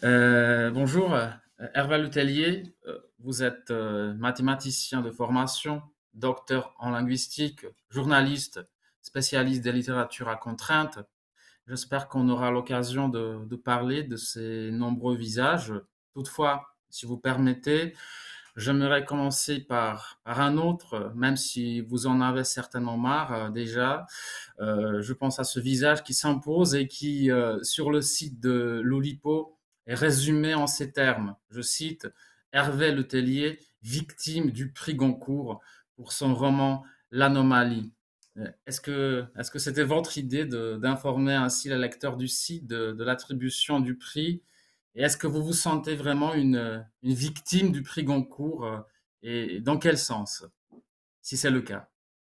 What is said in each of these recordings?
Bonjour, Hervé Letellier. Vous êtes mathématicien de formation, docteur en linguistique, journaliste, spécialiste des littératures à contraintes. J'espère qu'on aura l'occasion de parler de ces nombreux visages. Toutefois, si vous permettez, j'aimerais commencer par un autre, même si vous en avez certainement marre déjà. Je pense à ce visage qui s'impose et qui, sur le site de l'Oulipo, est résumé en ces termes. Je cite Hervé Letellier, victime du prix Goncourt pour son roman L'Anomalie. Est-ce que c'était votre idée d'informer ainsi les lecteurs du site de l'attribution du prix? Et est-ce que vous vous sentez vraiment une victime du prix Goncourt et dans quel sens, si c'est le cas?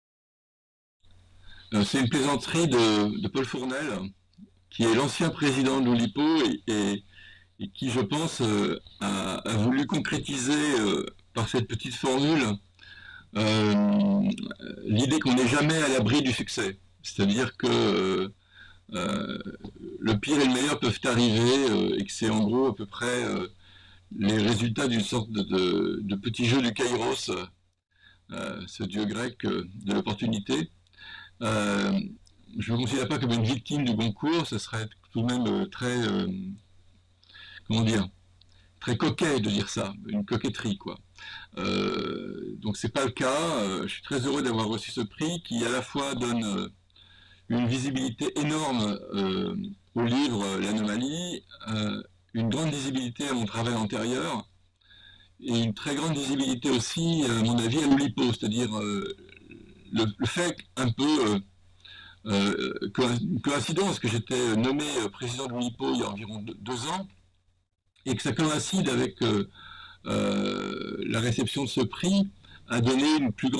C'est une plaisanterie de Paul Fournel, qui est l'ancien président de l'Oulipo et qui, je pense, a voulu concrétiser par cette petite formule euh, l'idée qu'on n'est jamais à l'abri du succès. C'est-à-dire que euh, le pire et le meilleur peuvent arriver et que c'est en gros à peu près les résultats d'une sorte de petit jeu du Kairos, ce dieu grec de l'opportunité. Euh, je ne me considère pas comme une victime du Goncourt, ce serait tout de même comment dire, très coquet de dire ça, une coquetterie quoi. Donc c'est pas le cas. Je suis très heureux d'avoir reçu ce prix qui à la fois donne une visibilité énorme au livre L'Anomalie, une grande visibilité à mon travail antérieur et une très grande visibilité aussi, à mon avis, à l'Oulipo, c'est-à-dire le fait un peu une coïncidence que j'étais nommé président de l'UNIPO il y a environ 2 ans et que ça coïncide avec la réception de ce prix a donné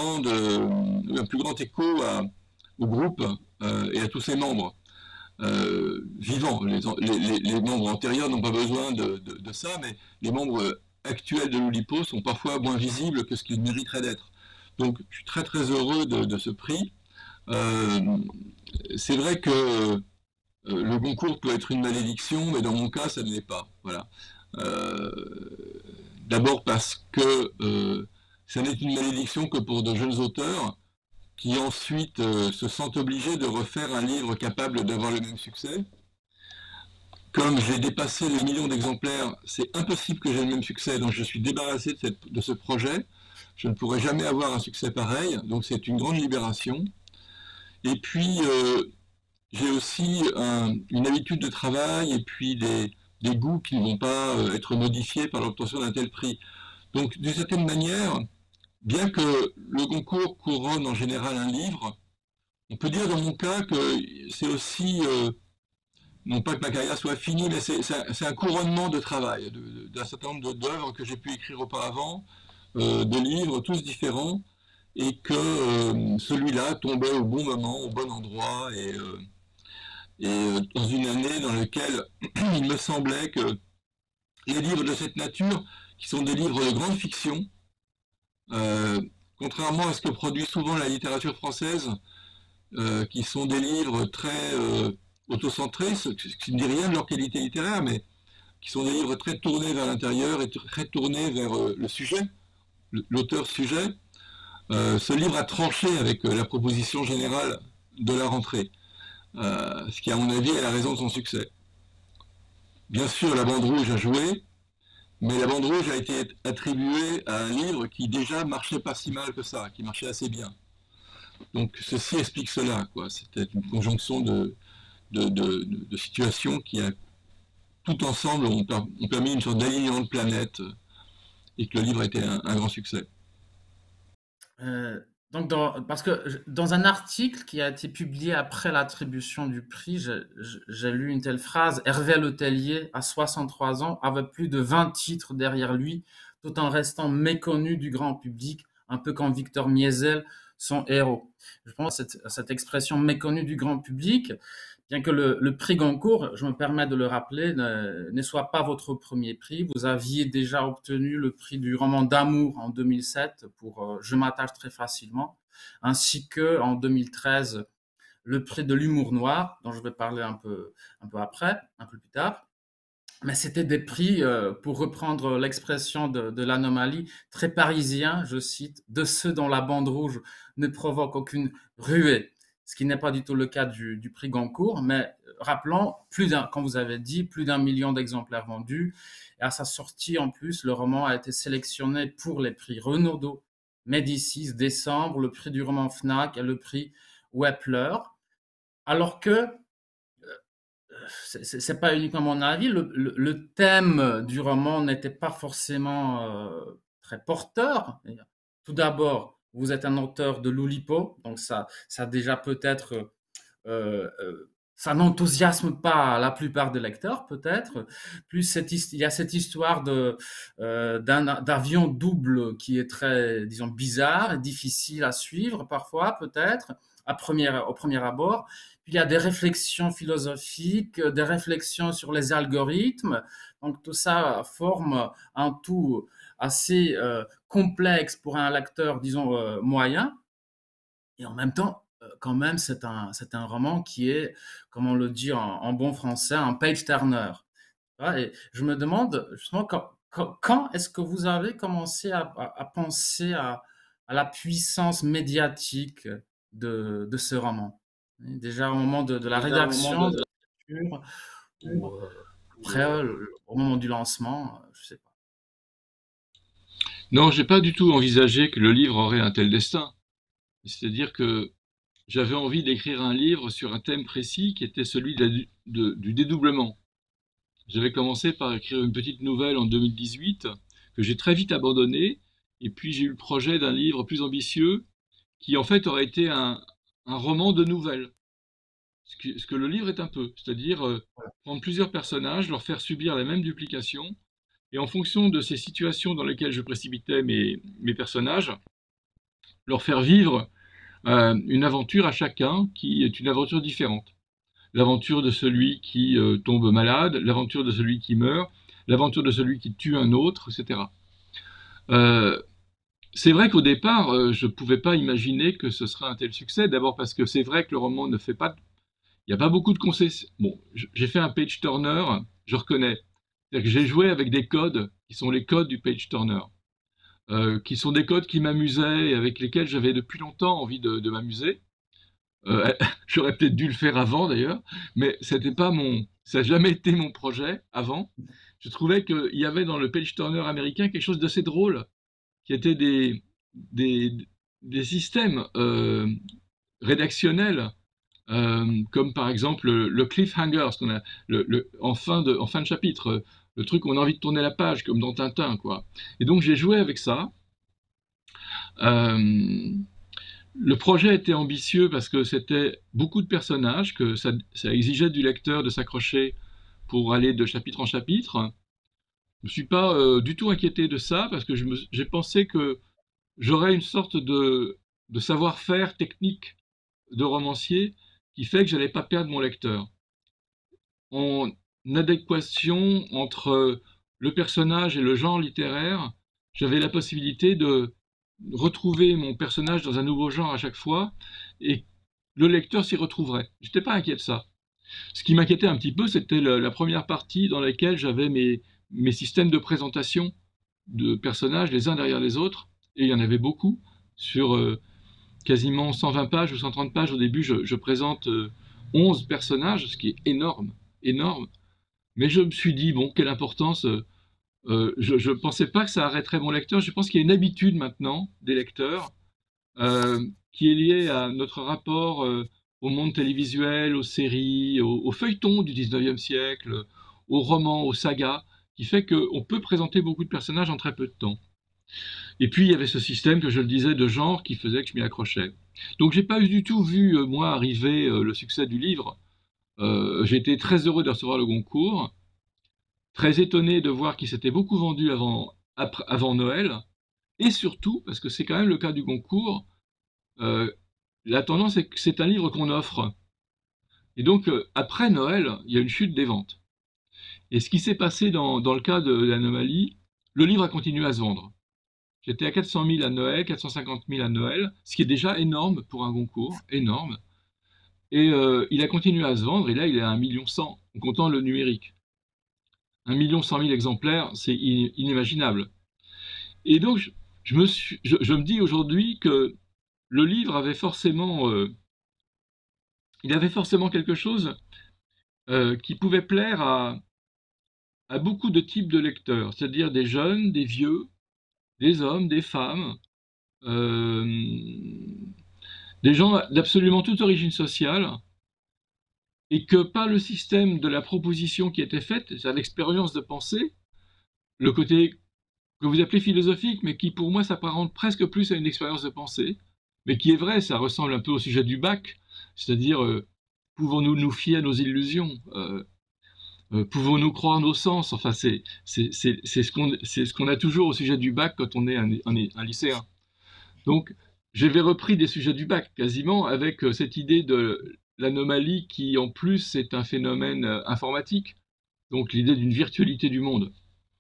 un plus grand écho au groupe et à tous ses membres vivants. Les membres antérieurs n'ont pas besoin de ça, mais les membres actuels de l'Oulipo sont parfois moins visibles que ce qu'ils mériteraient d'être. Donc je suis très très heureux de ce prix. Euh, c'est vrai que le Goncourt peut être une malédiction, mais dans mon cas, ça ne l'est pas. Voilà. Euh, D'abord parce que ça n'est une malédiction que pour de jeunes auteurs qui ensuite se sentent obligés de refaire un livre capable d'avoir le même succès. Comme j'ai dépassé les millions d'exemplaires, c'est impossible que j'ai le même succès, donc je suis débarrassé de ce projet. Je ne pourrai jamais avoir un succès pareil, donc c'est une grande libération. Et puis, j'ai aussi une habitude de travail et puis des goûts qui ne vont pas être modifiés par l'obtention d'un tel prix. Donc, d'une certaine manière, bien que le concours couronne en général un livre, on peut dire dans mon cas que c'est aussi, non pas que ma carrière soit finie, mais c'est un couronnement de travail, d'un certain nombre d'œuvres que j'ai pu écrire auparavant, de livres tous différents, et que celui-là tombait au bon moment, au bon endroit, et dans une année dans laquelle il me semblait que les livres de cette nature, qui sont des livres de grande fiction, euh, contrairement à ce que produit souvent la littérature française, qui sont des livres très autocentrés, ce qui ne dit rien de leur qualité littéraire, mais qui sont des livres très tournés vers l'intérieur et très tournés vers le sujet, l'auteur-sujet. Ce livre a tranché avec la proposition générale de la rentrée, ce qui, à mon avis, est la raison de son succès. Bien sûr, la bande rouge a joué, mais la bande rouge a été attribuée à un livre qui déjà marchait pas si mal que ça, qui marchait assez bien. Donc ceci explique cela, quoi. C'était une conjonction de situations qui, tout ensemble, ont permis une sorte d'alignement de planète et que le livre a été un grand succès. Euh, donc, parce que dans un article qui a été publié après l'attribution du prix, j'ai lu une telle phrase: Hervé Letellier, à 63 ans, avait plus de 20 titres derrière lui, tout en restant méconnu du grand public, un peu comme Victor Miesel, son héros. Je pense que cette expression méconnu du grand public, bien que le prix Goncourt, je me permets de le rappeler, ne soit pas votre premier prix. Vous aviez déjà obtenu le prix du roman d'amour en 2007 pour Je m'attache très facilement, ainsi que en 2013 le prix de l'humour noir, dont je vais parler un peu après, un peu plus tard. Mais c'était des prix, pour reprendre l'expression de l'Anomalie, très parisiens, je cite, de ceux dont la bande rouge ne provoque aucune ruée. Ce qui n'est pas du tout le cas du prix Goncourt, mais rappelons, comme vous avez dit, plus d'un million d'exemplaires vendus. Et à sa sortie, en plus, le roman a été sélectionné pour les prix Renaudot, Médicis, Décembre, le prix du roman Fnac et le prix Wepler. Alors que c'est pas uniquement mon avis, le thème du roman n'était pas forcément très porteur. Tout d'abord, vous êtes un auteur de l'Oulipo, donc ça déjà peut-être, ça n'enthousiasme pas la plupart des lecteurs, peut-être. Plus il y a cette histoire d'avion double qui est très, disons, bizarre et difficile à suivre parfois, peut-être, au premier abord. Puis il y a des réflexions philosophiques, des réflexions sur les algorithmes. Donc tout ça forme un tout assez complexe pour un lecteur, disons, moyen. Et en même temps, quand même, c'est un roman qui est, comme on le dit en bon français, un page-turner. Et je me demande justement quand est-ce que vous avez commencé à penser à la puissance médiatique de ce roman? Déjà au moment de la rédaction, de l'écriture, ou après, au moment du lancement, je sais pas. Non, j'ai pas du tout envisagé que le livre aurait un tel destin. C'est-à-dire que j'avais envie d'écrire un livre sur un thème précis qui était celui du dédoublement. J'avais commencé par écrire une petite nouvelle en 2018 que j'ai très vite abandonnée, et puis j'ai eu le projet d'un livre plus ambitieux qui en fait aurait été un roman de nouvelles. Ce que le livre est un peu, c'est-à-dire prendre plusieurs personnages, leur faire subir la même duplication, et en fonction de ces situations dans lesquelles je précipitais mes personnages, leur faire vivre une aventure à chacun qui est une aventure différente. L'aventure de celui qui tombe malade, l'aventure de celui qui meurt, l'aventure de celui qui tue un autre, etc. Euh, c'est vrai qu'au départ, je ne pouvais pas imaginer que ce serait un tel succès. D'abord parce que c'est vrai que le roman ne fait pas... Il n'y a pas beaucoup de concessions. Bon, j'ai fait un page turner, je reconnais. C'est-à-dire que j'ai joué avec des codes qui sont les codes du page turner, qui sont des codes qui m'amusaient et avec lesquels j'avais depuis longtemps envie de m'amuser. J'aurais peut-être dû le faire avant d'ailleurs, mais c'était pas ça n'a jamais été mon projet avant. Je trouvais qu'il y avait dans le page turner américain quelque chose d'assez drôle, qui était des, des systèmes rédactionnels, comme par exemple le cliffhanger, ce qu'on a, en fin de chapitre, le truc où on a envie de tourner la page, comme dans Tintin, quoi. Et donc j'ai joué avec ça. Euh, Le projet était ambitieux parce que c'était beaucoup de personnages, que ça exigeait du lecteur de s'accrocher pour aller de chapitre en chapitre. Je ne me suis pas du tout inquiété de ça parce que j'ai pensé que j'aurais une sorte de savoir-faire technique de romancier qui fait que je n'allais pas perdre mon lecteur. En adéquation entre le personnage et le genre littéraire, j'avais la possibilité de retrouver mon personnage dans un nouveau genre à chaque fois et le lecteur s'y retrouverait. Je n'étais pas inquiet de ça. Ce qui m'inquiétait un petit peu, c'était la première partie dans laquelle j'avais mes systèmes de présentation de personnages les uns derrière les autres, et il y en avait beaucoup, sur quasiment 120 pages ou 130 pages. Au début, je présente 11 personnages, ce qui est énorme, énorme. Mais je me suis dit, bon, quelle importance. Je ne pensais pas que ça arrêterait mon lecteur. Je pense qu'il y a une habitude maintenant des lecteurs qui est liée à notre rapport au monde télévisuel, aux séries, aux feuilletons du 19e siècle, aux romans, aux sagas, qui fait qu'on peut présenter beaucoup de personnages en très peu de temps. Et puis il y avait ce système, que je le disais, de genre qui faisait que je m'y accrochais. Donc j'ai pas du tout vu, moi, arriver le succès du livre. J'ai été très heureux de recevoir le Goncourt, très étonné de voir qu'il s'était beaucoup vendu avant Noël, et surtout, parce que c'est quand même le cas du Goncourt, euh, la tendance est que c'est un livre qu'on offre. Et donc, après Noël, il y a une chute des ventes. Et ce qui s'est passé dans le cas de l'Anomalie, le livre a continué à se vendre. J'étais à 400 000 à Noël, 450 000 à Noël, ce qui est déjà énorme pour un Goncourt, énorme. Et il a continué à se vendre, et là, il est à 1,1 million en comptant le numérique. 1 100 000 exemplaires, c'est inimaginable. Et donc, je me dis aujourd'hui que le livre avait forcément, il avait forcément quelque chose qui pouvait plaire à beaucoup de types de lecteurs, c'est-à-dire des jeunes, des vieux, des hommes, des femmes, euh, des gens d'absolument toute origine sociale, et que par le système de la proposition qui était faite, c'est-à-dire l'expérience de pensée, le côté que vous appelez philosophique, mais qui pour moi s'apparente presque plus à une expérience de pensée, mais qui est vrai, ça ressemble un peu au sujet du bac, c'est-à-dire pouvons-nous nous fier à nos illusions, pouvons-nous croire nos sens, enfin c'est ce qu'on a toujours au sujet du bac quand on est un lycéen. Donc j'avais repris des sujets du bac quasiment avec cette idée de l'anomalie qui en plus est un phénomène informatique, donc l'idée d'une virtualité du monde.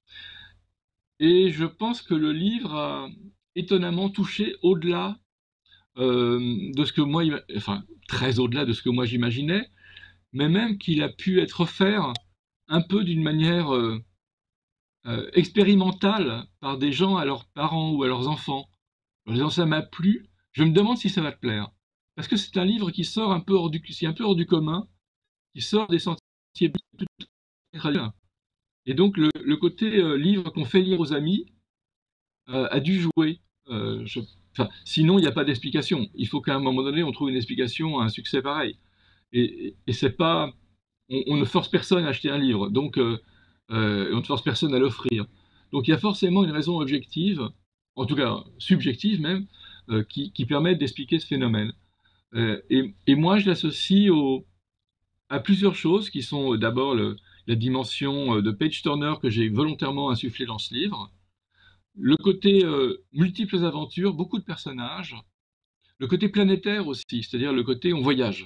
Et je pense que le livre a étonnamment touché au-delà de ce que moi, enfin très au-delà de ce que moi j'imaginais, mais même qu'il a pu être offert un peu d'une manière expérimentale par des gens à leurs parents ou à leurs enfants. En disant ça m'a plu, je me demande si ça va te plaire. Parce que c'est un livre qui sort un peu hors du commun, qui sort des sentiers traditionnels. Et donc le côté livre qu'on fait lire aux amis a dû jouer. Enfin, sinon, il n'y a pas d'explication. Il faut qu'à un moment donné, on trouve une explication à un succès pareil. Et c'est pas, on ne force personne à acheter un livre, donc on ne force personne à l'offrir. Donc il y a forcément une raison objective, en tout cas subjective même, qui permet d'expliquer ce phénomène. Et moi, je l'associe à plusieurs choses qui sont d'abord la dimension de page turner que j'ai volontairement insufflé dans ce livre, le côté multiples aventures, beaucoup de personnages, le côté planétaire aussi, c'est-à-dire le côté on voyage,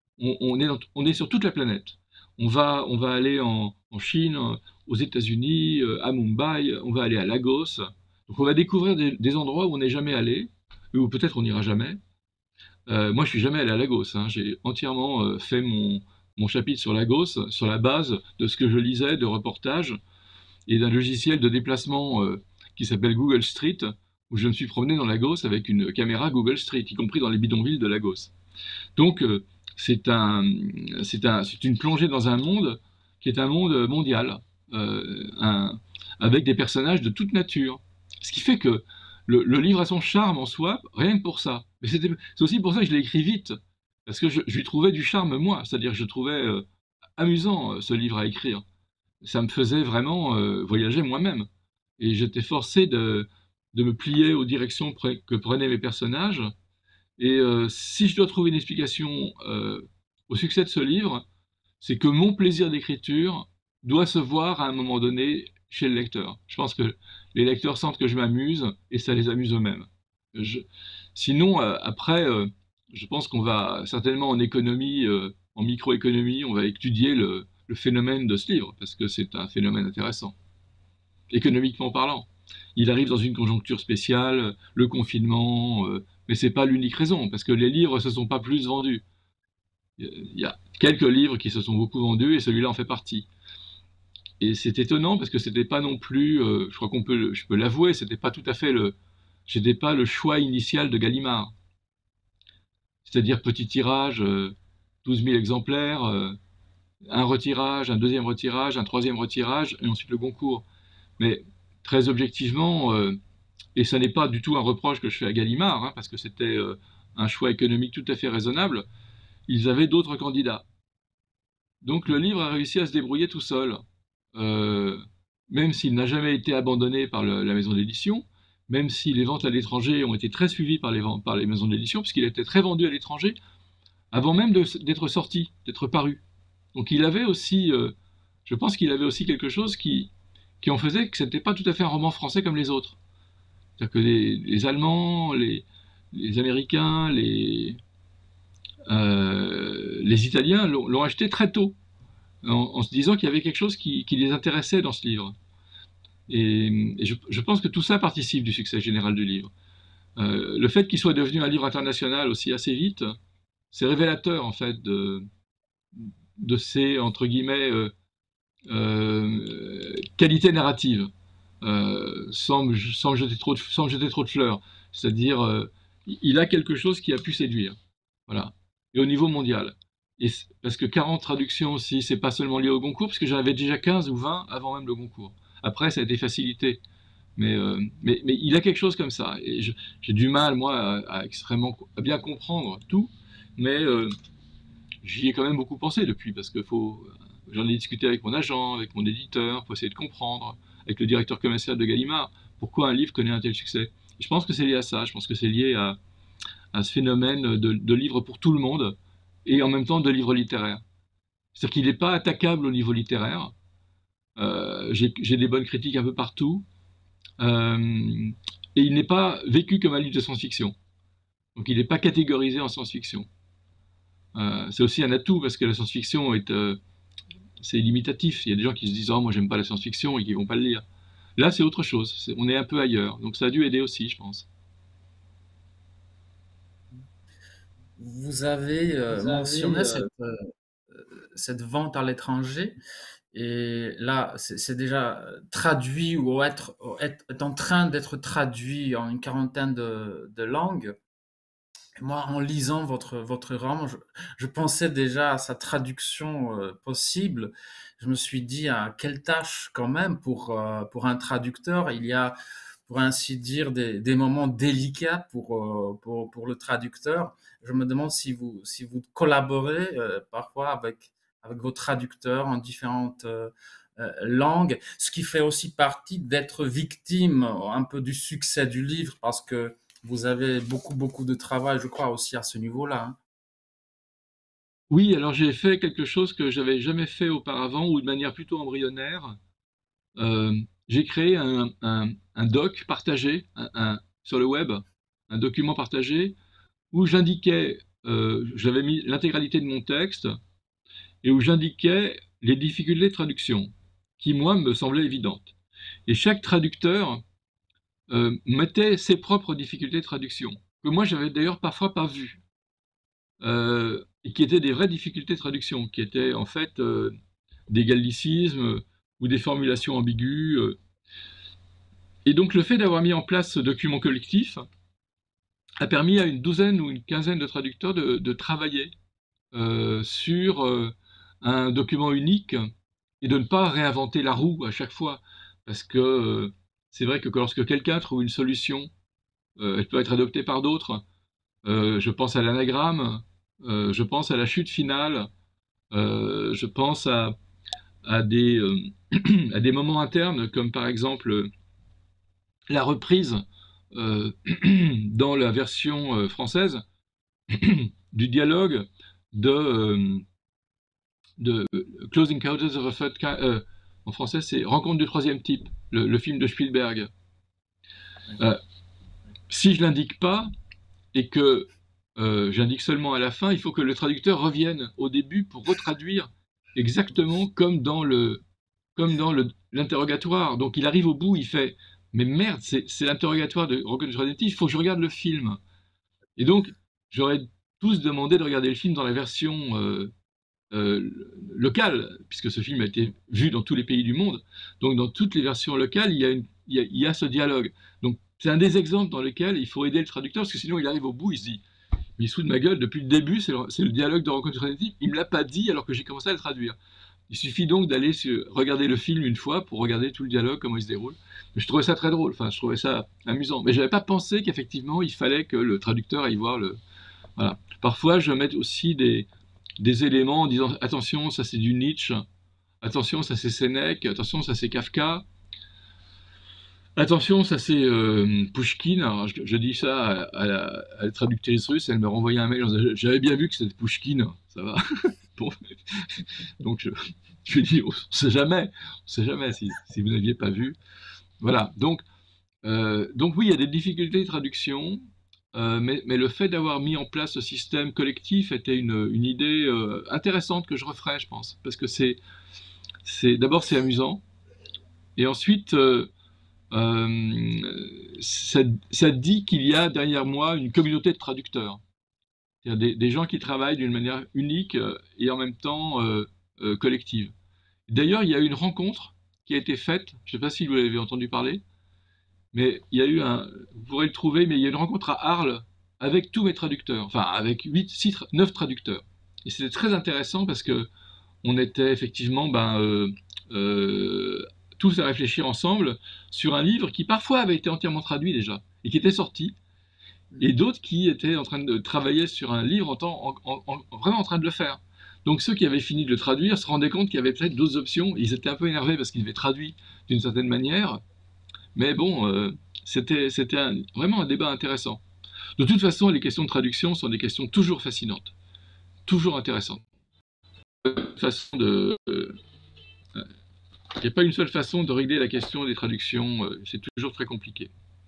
on est sur toute la planète. On va aller en Chine, aux États-Unis, à Mumbai, on va aller à Lagos. Donc on va découvrir des endroits où on n'est jamais allé, ou peut-être on n'ira jamais. Moi, je suis jamais allé à Lagos, hein. J'ai entièrement fait mon chapitre sur Lagos sur la base de ce que je lisais, de reportages et d'un logiciel de déplacement qui s'appelle Google Street, où je me suis promené dans Lagos avec une caméra Google Street, y compris dans les bidonvilles de Lagos. Donc, c'est une plongée dans un monde qui est un monde mondial, avec des personnages de toute nature. Ce qui fait que le livre a son charme en soi, rien que pour ça. Mais c'est aussi pour ça que je l'ai écrit vite, parce que je lui trouvais du charme moi, c'est-à-dire que je trouvais amusant ce livre à écrire. Ça me faisait vraiment voyager moi-même. Et j'étais forcé de me plier aux directions que prenaient mes personnages. Et si je dois trouver une explication au succès de ce livre, c'est que mon plaisir d'écriture doit se voir à un moment donné chez le lecteur. Je pense que les lecteurs sentent que je m'amuse et ça les amuse eux-mêmes. Je... Sinon, après, je pense qu'on va certainement en économie, en microéconomie, on va étudier le phénomène de ce livre parce que c'est un phénomène intéressant, économiquement parlant. Il arrive dans une conjoncture spéciale, le confinement, mais c'est pas l'unique raison parce que les livres se sont pas plus vendus. Il y a quelques livres qui se sont beaucoup vendus et celui-là en fait partie. Et c'est étonnant parce que c'était pas non plus, je crois je peux l'avouer, c'était pas tout à fait j'étais pas le choix initial de Gallimard. C'est-à-dire petit tirage, 12 000 exemplaires, un retirage, un deuxième retirage, un troisième retirage et ensuite le Goncourt. Mais très objectivement, et ça n'est pas du tout un reproche que je fais à Gallimard, hein, parce que c'était un choix économique tout à fait raisonnable, ils avaient d'autres candidats. Donc le livre a réussi à se débrouiller tout seul, euh, même s'il n'a jamais été abandonné par la maison d'édition, même si les ventes à l'étranger ont été très suivies par les maisons d'édition, puisqu'il était très vendu à l'étranger, avant même d'être sorti, d'être paru. Donc il avait aussi, je pense qu'il avait aussi quelque chose qui en faisait que ce n'était pas tout à fait un roman français comme les autres. C'est-à-dire que les Allemands, les Américains, les Italiens l'ont acheté très tôt, en se disant qu'il y avait quelque chose qui les intéressait dans ce livre. Et je pense que tout ça participe du succès général du livre. Le fait qu'il soit devenu un livre international aussi assez vite, c'est révélateur en fait de ces, entre guillemets, qualité narrative, sans me jeter trop de fleurs. C'est-à-dire, il a quelque chose qui a pu séduire. Voilà. Et au niveau mondial. Parce que 40 traductions aussi, c'est pas seulement lié au Goncourt, parce que j'en avais déjà 15 ou 20 avant même le Goncourt. Après, ça a été facilité. Mais il a quelque chose comme ça. Et j'ai du mal, moi, à bien comprendre tout. Mais j'y ai quand même beaucoup pensé depuis, parce que j'en ai discuté avec mon agent, avec mon éditeur, pour essayer de comprendre, avec le directeur commercial de Gallimard, pourquoi un livre connaît un tel succès. Et je pense que c'est lié à ça. Je pense que c'est lié à ce phénomène de livre pour tout le monde et en même temps de livre littéraire. C'est-à-dire qu'il n'est pas attaquable au niveau littéraire. J'ai des bonnes critiques un peu partout. Et il n'est pas vécu comme un livre de science-fiction. Donc il n'est pas catégorisé en science-fiction. C'est aussi un atout parce que la science-fiction c'est limitatif. Il y a des gens qui se disent oh moi j'aime pas la science-fiction et qui vont pas le lire. Là c'est autre chose. On est un peu ailleurs. Donc ça a dû aider aussi, je pense. Vous avez Vous mentionné avez cette vente à l'étranger. Et là, c'est déjà traduit ou est en train d'être traduit en une quarantaine de langues. Et moi, en lisant votre roman, je pensais déjà à sa traduction possible. Je me suis dit, à quelle tâche quand même pour un traducteur. Il y a, pour ainsi dire, des moments délicats pour le traducteur. Je me demande si vous collaborez parfois avec vos traducteurs en différentes langues, ce qui fait aussi partie d'être victime un peu du succès du livre, parce que vous avez beaucoup de travail, je crois, aussi à ce niveau-là, hein. Oui, alors j'ai fait quelque chose que j'avais jamais fait auparavant ou de manière plutôt embryonnaire. Euh, j'ai créé un doc partagé sur le web, un document partagé où j'avais mis l'intégralité de mon texte et où j'indiquais les difficultés de traduction qui, moi, me semblaient évidentes. Et chaque traducteur mettait ses propres difficultés de traduction, que moi, j'avais d'ailleurs parfois pas vues, et qui étaient des vraies difficultés de traduction, qui étaient en fait des gallicismes ou des formulations ambiguës. Et donc le fait d'avoir mis en place ce document collectif a permis à une douzaine ou une quinzaine de traducteurs de travailler sur un document unique et de ne pas réinventer la roue à chaque fois. Parce que c'est vrai que lorsque quelqu'un trouve une solution, elle peut être adoptée par d'autres. Je pense à l'anagramme, je pense à la chute finale, je pense à à des moments internes, comme par exemple la reprise dans la version française du dialogue de, de Close Encounters of a Third Kind. En français, c'est Rencontre du troisième type, le film de Spielberg. Si je l'indique pas et que j'indique seulement à la fin, il faut que le traducteur revienne au début pour retraduire exactement comme dans l'interrogatoire. Donc il arrive au bout, il fait mais merde, c'est l'interrogatoire de Rencontre du troisième type, il faut que je regarde le film. Et donc j'aurais tous demandé de regarder le film dans la version locale, puisque ce film a été vu dans tous les pays du monde. Donc dans toutes les versions locales, il y a ce dialogue. Donc c'est un des exemples dans lesquels il faut aider le traducteur, parce que sinon il arrive au bout, il se dit, mais il se fout de ma gueule, depuis le début, c'est le dialogue de Rencontre du troisième type, il me l'a pas dit alors que j'ai commencé à le traduire. Il suffit donc d'aller regarder le film une fois pour regarder tout le dialogue, comment il se déroule. Mais je trouvais ça très drôle, enfin je trouvais ça amusant. Mais je n'avais pas pensé qu'effectivement il fallait que le traducteur aille voir le... Voilà. Parfois je mets aussi des éléments en disant attention, ça c'est du Nietzsche, attention, ça c'est Sénèque, attention, ça c'est Kafka, attention, ça c'est Pouchkine. Alors, je dis ça à la traductrice russe, elle me renvoyait un mail, j'avais bien vu que c'était Pouchkine, ça va. Bon. Donc je lui dis, on ne sait jamais si vous n'aviez pas vu. Voilà, donc oui, il y a des difficultés de traduction, mais le fait d'avoir mis en place ce système collectif était une idée intéressante que je referai, je pense, parce que d'abord c'est amusant, et ensuite ça dit qu'il y a derrière moi une communauté de traducteurs, c'est-à-dire des gens qui travaillent d'une manière unique et en même temps collective. D'ailleurs, il y a eu une rencontre qui a été faite, je ne sais pas si vous avez entendu parler, mais il y a eu vous pourrez le trouver, mais il y a une rencontre à Arles avec tous mes traducteurs, enfin avec 9 traducteurs. Et c'était très intéressant parce que on était effectivement tous à réfléchir ensemble sur un livre qui parfois avait été entièrement traduit déjà et qui était sorti, et d'autres qui étaient en train de travailler sur un livre vraiment en train de le faire. Donc ceux qui avaient fini de le traduire se rendaient compte qu'il y avait peut-être d'autres options. Ils étaient un peu énervés parce qu'ils avaient traduit d'une certaine manière, mais bon, c'était vraiment un débat intéressant. De toute façon, les questions de traduction sont des questions toujours fascinantes, toujours intéressantes. Façon de, il n'y a pas une seule façon de régler la question des traductions, c'est toujours très compliqué.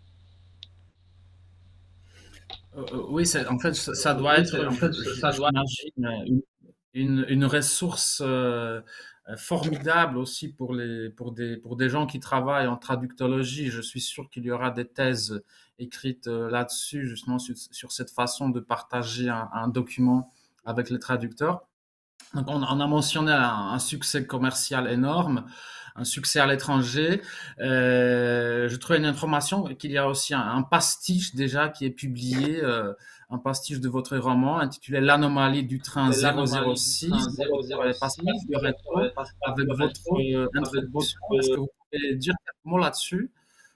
Oui, en fait, ça doit être, j'imagine, une ressource formidable aussi pour des gens qui travaillent en traductologie. Je suis sûr qu'il y aura des thèses écrites là-dessus, justement sur cette façon de partager un document avec les traducteurs. Donc on a mentionné un succès commercial énorme, un succès à l'étranger. Je trouvais une information qu'il y a aussi un pastiche déjà qui est publié, un pastiche de votre roman intitulé L'anomalie du train 006 de Pascal Fioretto avec votre introduction. Est-ce que vous pouvez dire quelques mots là-dessus?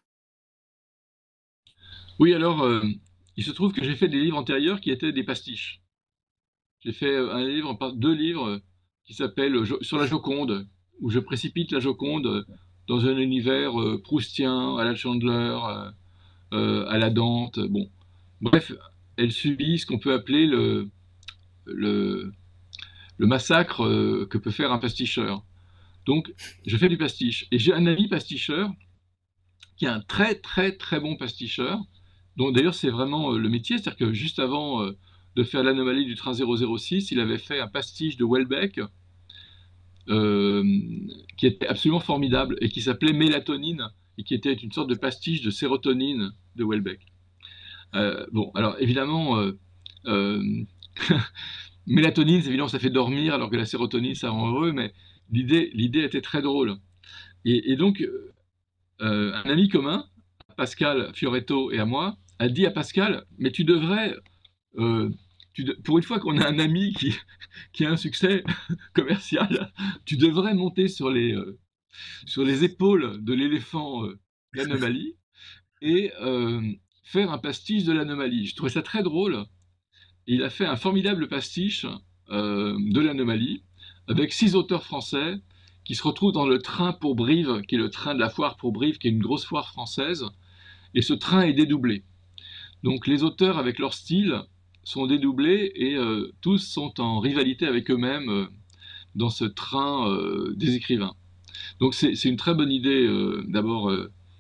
Oui, alors, il se trouve que j'ai fait des livres antérieurs qui étaient des pastiches. J'ai fait deux livres qui s'appellent Sur la Joconde, où je précipite la Joconde dans un univers proustien, à la Chandler, à la Dante. Bon, bref, elle subit ce qu'on peut appeler le, le massacre que peut faire un pasticheur. Donc, je fais du pastiche. Et j'ai un ami pasticheur qui est un très très très bon pasticheur, dont d'ailleurs c'est vraiment le métier, c'est-à-dire que juste avant de faire l'anomalie du train 006, il avait fait un pastiche de Welbeck euh, qui était absolument formidable et qui s'appelait Mélatonine et qui était une sorte de pastiche de sérotonine de Welbeck. Bon, alors évidemment, euh, mélatonine, évidemment, ça fait dormir, alors que la sérotonine, ça rend heureux, mais l'idée était très drôle. Et donc, un ami commun, Pascal Fioretto et à moi, a dit à Pascal, mais tu devrais, euh, pour une fois qu'on a un ami qui a un succès commercial, tu devrais monter sur les épaules de l'éléphant l'anomalie et faire un pastiche de l'anomalie. Je trouvais ça très drôle. Et il a fait un formidable pastiche de l'anomalie avec 6 auteurs français qui se retrouvent dans le train pour Brive, qui est le train de la foire pour Brive, qui est une grosse foire française. Et ce train est dédoublé. Donc les auteurs, avec leur style, sont dédoublés et tous sont en rivalité avec eux-mêmes dans ce train des écrivains. Donc c'est une très bonne idée, d'abord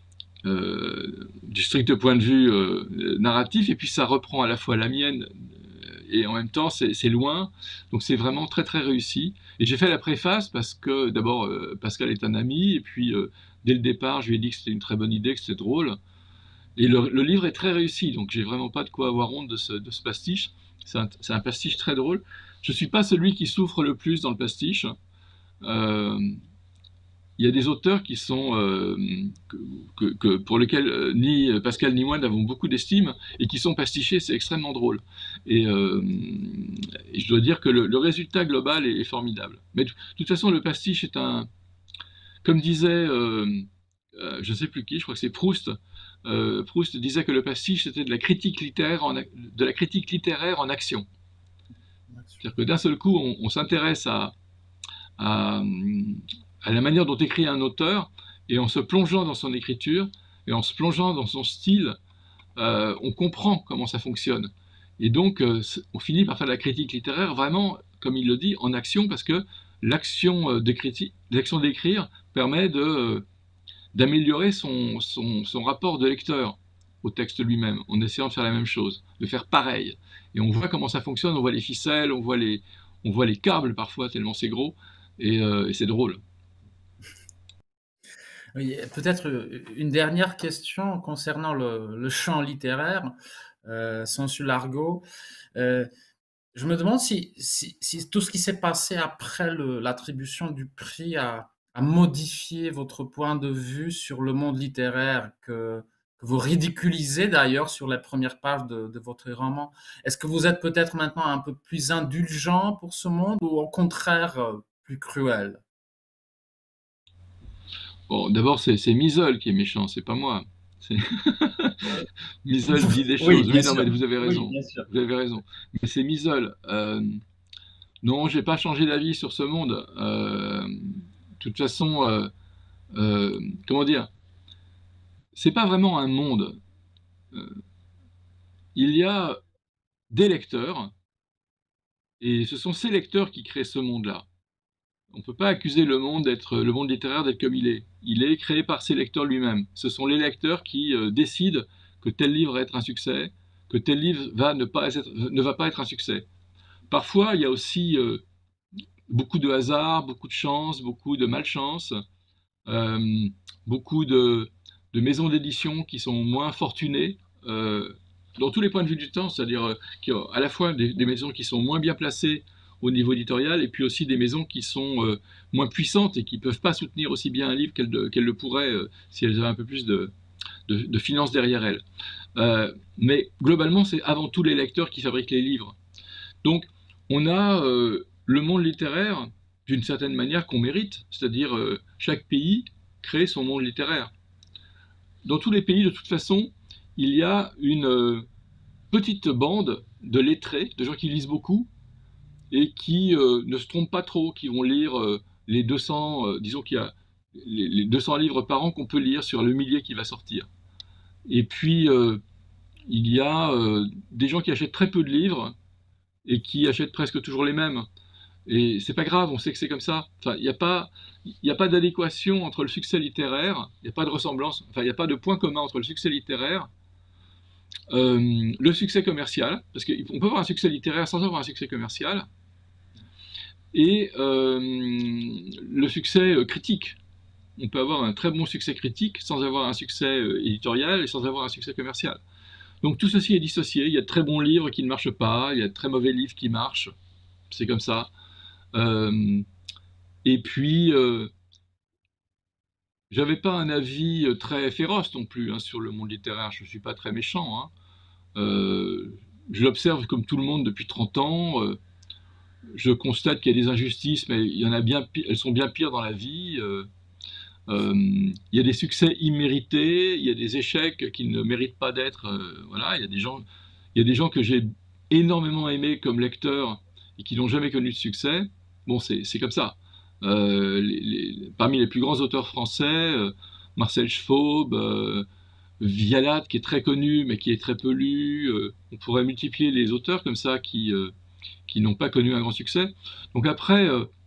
du strict point de vue narratif, et puis ça reprend à la fois la mienne et en même temps c'est loin, donc c'est vraiment très très réussi. Et j'ai fait la préface parce que d'abord Pascal est un ami, et puis dès le départ je lui ai dit que c'était une très bonne idée, que c'était drôle. Et le livre est très réussi, donc j'ai vraiment pas de quoi avoir honte de ce pastiche. C'est un pastiche très drôle. Je suis pas celui qui souffre le plus dans le pastiche. Euh, il y a des auteurs qui sont pour lesquels ni Pascal ni moi n'avons beaucoup d'estime et qui sont pastichés, c'est extrêmement drôle. Et, euh, et je dois dire que le résultat global est formidable. Mais de toute façon, le pastiche est comme disait, je ne sais plus qui, je crois que c'est Proust. Proust disait que le pastiche c'était de la critique littéraire en action. C'est-à-dire que d'un seul coup, on s'intéresse à, à la manière dont écrit un auteur, et en se plongeant dans son écriture, et en se plongeant dans son style, on comprend comment ça fonctionne. Et donc, on finit par faire de la critique littéraire vraiment, comme il le dit, en action, parce que l'action d'écrire permet d'améliorer son rapport de lecteur au texte lui-même, en essayant de faire la même chose, de faire pareil. Et on voit comment ça fonctionne, on voit les ficelles, on voit les câbles parfois, tellement c'est gros, et c'est drôle. Oui, peut-être une dernière question concernant le champ littéraire, sensu largo. Euh, je me demande si tout ce qui s'est passé après l'attribution du prix à modifier votre point de vue sur le monde littéraire que vous ridiculisez d'ailleurs sur les premières pages de votre roman? Est-ce que vous êtes peut-être maintenant un peu plus indulgent pour ce monde ou au contraire plus cruel? Bon, d'abord, c'est Misol qui est méchant, c'est pas moi. C'est- Misol dit des Oui, choses. bien Oui, non, sûr. mais vous avez Oui, raison. bien sûr. Vous avez raison. Mais c'est Misol. Non, j'ai pas changé d'avis sur ce monde. De toute façon, comment dire? C'est pas vraiment un monde. Euh, il y a des lecteurs, et ce sont ces lecteurs qui créent ce monde-là. On ne peut pas accuser le monde littéraire d'être comme il est. Il est créé par ses lecteurs lui-même. Ce sont les lecteurs qui décident que tel livre va être un succès, que tel livre ne va pas être un succès. Parfois, il y a aussi beaucoup de hasard, beaucoup de chance, beaucoup de malchance, euh, beaucoup de maisons d'édition qui sont moins fortunées, dans tous les points de vue du temps, c'est-à-dire qu'il y a à la fois des maisons qui sont moins bien placées au niveau éditorial, et puis aussi des maisons qui sont moins puissantes et qui ne peuvent pas soutenir aussi bien un livre qu'elles le pourraient si elles avaient un peu plus de finances derrière elles. Mais globalement, c'est avant tout les lecteurs qui fabriquent les livres. Donc, on a le monde littéraire d'une certaine manière qu'on mérite, c'est-à-dire chaque pays crée son monde littéraire. Dans tous les pays, de toute façon, il y a une petite bande de lettrés, de gens qui lisent beaucoup et qui ne se trompent pas trop, qui vont lire les 200, disons qu'il y a les 200 livres par an qu'on peut lire sur le millier qui va sortir. Et puis, il y a des gens qui achètent très peu de livres et qui achètent presque toujours les mêmes. Et c'est pas grave, on sait que c'est comme ça. Enfin, il n'y a pas d'adéquation entre le succès littéraire, il n'y a pas de ressemblance, enfin, il n'y a pas de point commun entre le succès littéraire, le succès commercial, parce qu'on peut avoir un succès littéraire sans avoir un succès commercial, et le succès critique. On peut avoir un très bon succès critique sans avoir un succès éditorial et sans avoir un succès commercial. Donc tout ceci est dissocié. Il y a de très bons livres qui ne marchent pas, il y a de très mauvais livres qui marchent. C'est comme ça. Euh, et puis, j'avais pas un avis très féroce non plus hein, sur le monde littéraire. Je suis pas très méchant. Hein. Euh, je l'observe comme tout le monde depuis 30 ans. Je constate qu'il y a des injustices, mais il y en a bien, elles sont bien pires dans la vie. Il y a des succès immérités, il y a des échecs qui ne méritent pas d'être. Voilà, il y a des gens que j'ai énormément aimés comme lecteurs et qui n'ont jamais connu de succès. Bon, c'est comme ça. Parmi les plus grands auteurs français, Marcel Schwob, Vialat, qui est très connu mais qui est très peu lu. On pourrait multiplier les auteurs comme ça qui n'ont pas connu un grand succès. Donc après,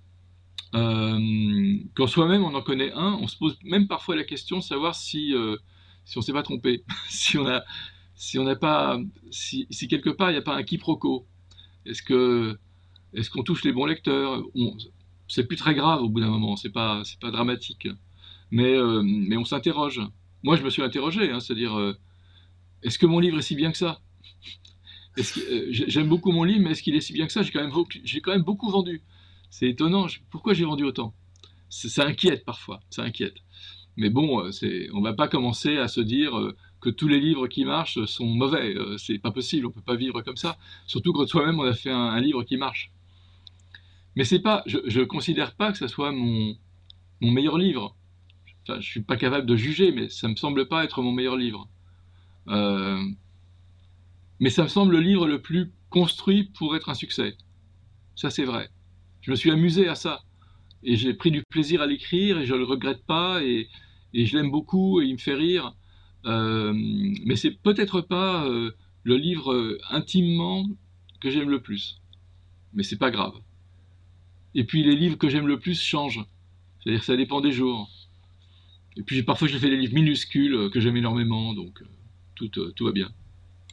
quand soi-même on en connaît un, on se pose même parfois la question de savoir si on s'est pas trompé, si on a, si on n'a pas, si quelque part il n'y a pas un quiproquo. Est-ce que, est-ce qu'on touche les bons lecteurs? C'est plus très grave au bout d'un moment, c'est pas dramatique. Mais on s'interroge. Moi, je me suis interrogé, hein, c'est-à-dire, est-ce que mon livre est si bien que ça? J'aime beaucoup mon livre, mais est-ce qu'il est si bien que ça? J'ai quand même beaucoup vendu. C'est étonnant. Pourquoi j'ai vendu autant? Ça inquiète parfois. Ça inquiète. Mais bon, on va pas commencer à se dire que tous les livres qui marchent sont mauvais. C'est pas possible. On peut pas vivre comme ça. Surtout quand soi-même on a fait un livre qui marche. Mais c'est pas. Je considère pas que ça soit mon meilleur livre. Enfin, je suis pas capable de juger, mais ça me semble pas être mon meilleur livre. Euh, mais ça me semble le livre le plus construit pour être un succès. Ça, c'est vrai. Je me suis amusé à ça. Et j'ai pris du plaisir à l'écrire et je le regrette pas et je l'aime beaucoup et il me fait rire. Mais c'est peut-être pas le livre intimement que j'aime le plus. Mais c'est pas grave. Et puis les livres que j'aime le plus changent. C'est-à-dire que ça dépend des jours. Et puis parfois je fais des livres minuscules que j'aime énormément, donc tout va bien.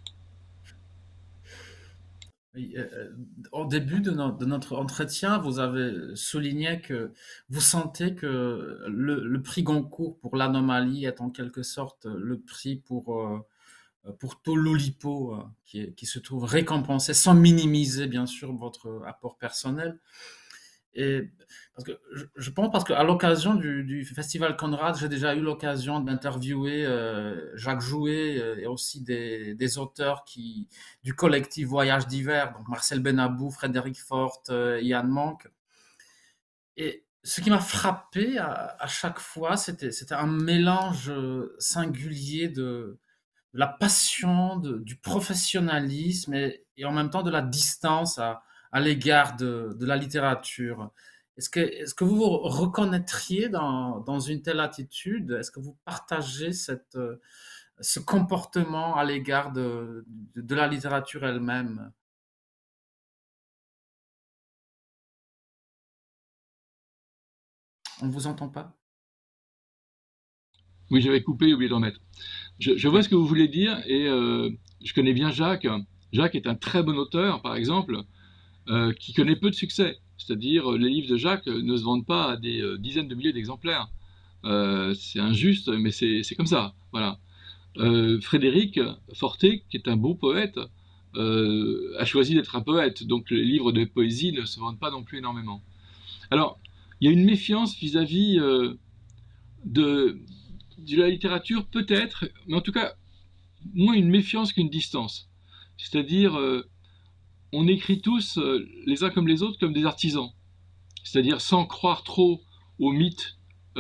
Oui, au début de notre entretien, vous avez souligné que vous sentez que le prix Goncourt pour l'Anomalie est en quelque sorte le prix pour tout l'Oulipo qui se trouve récompensé sans minimiser bien sûr votre apport personnel. Et parce que je pense parce qu'à l'occasion du festival Conrad, j'ai déjà eu l'occasion d'interviewer Jacques Jouet et aussi des auteurs du collectif Voyage d'hiver, donc Marcel Benabou, Frédéric Forte, Yann Manque. Et ce qui m'a frappé à chaque fois, c'était un mélange singulier de la passion, du professionnalisme et en même temps de la distance à l'égard de la littérature. Est-ce que vous vous reconnaîtriez dans une telle attitude? Est-ce que vous partagez ce comportement à l'égard de la littérature elle-même? On ne vous entend pas? Oui, j'avais coupé, oublié de remettre. Je vois ce que vous voulez dire et je connais bien Jacques. Jacques est un très bon auteur, par exemple, qui connaît peu de succès. C'est-à-dire, les livres de Jacques ne se vendent pas à des dizaines de milliers d'exemplaires. C'est injuste, mais c'est comme ça. Voilà. Frédéric Fortet, qui est un beau poète, a choisi d'être un poète, donc les livres de poésie ne se vendent pas non plus énormément. Alors, il y a une méfiance vis-à-vis de, de la littérature, peut-être, mais en tout cas, moins une méfiance qu'une distance. C'est-à-dire, on écrit tous, les uns comme les autres, comme des artisans. C'est-à-dire sans croire trop au mythe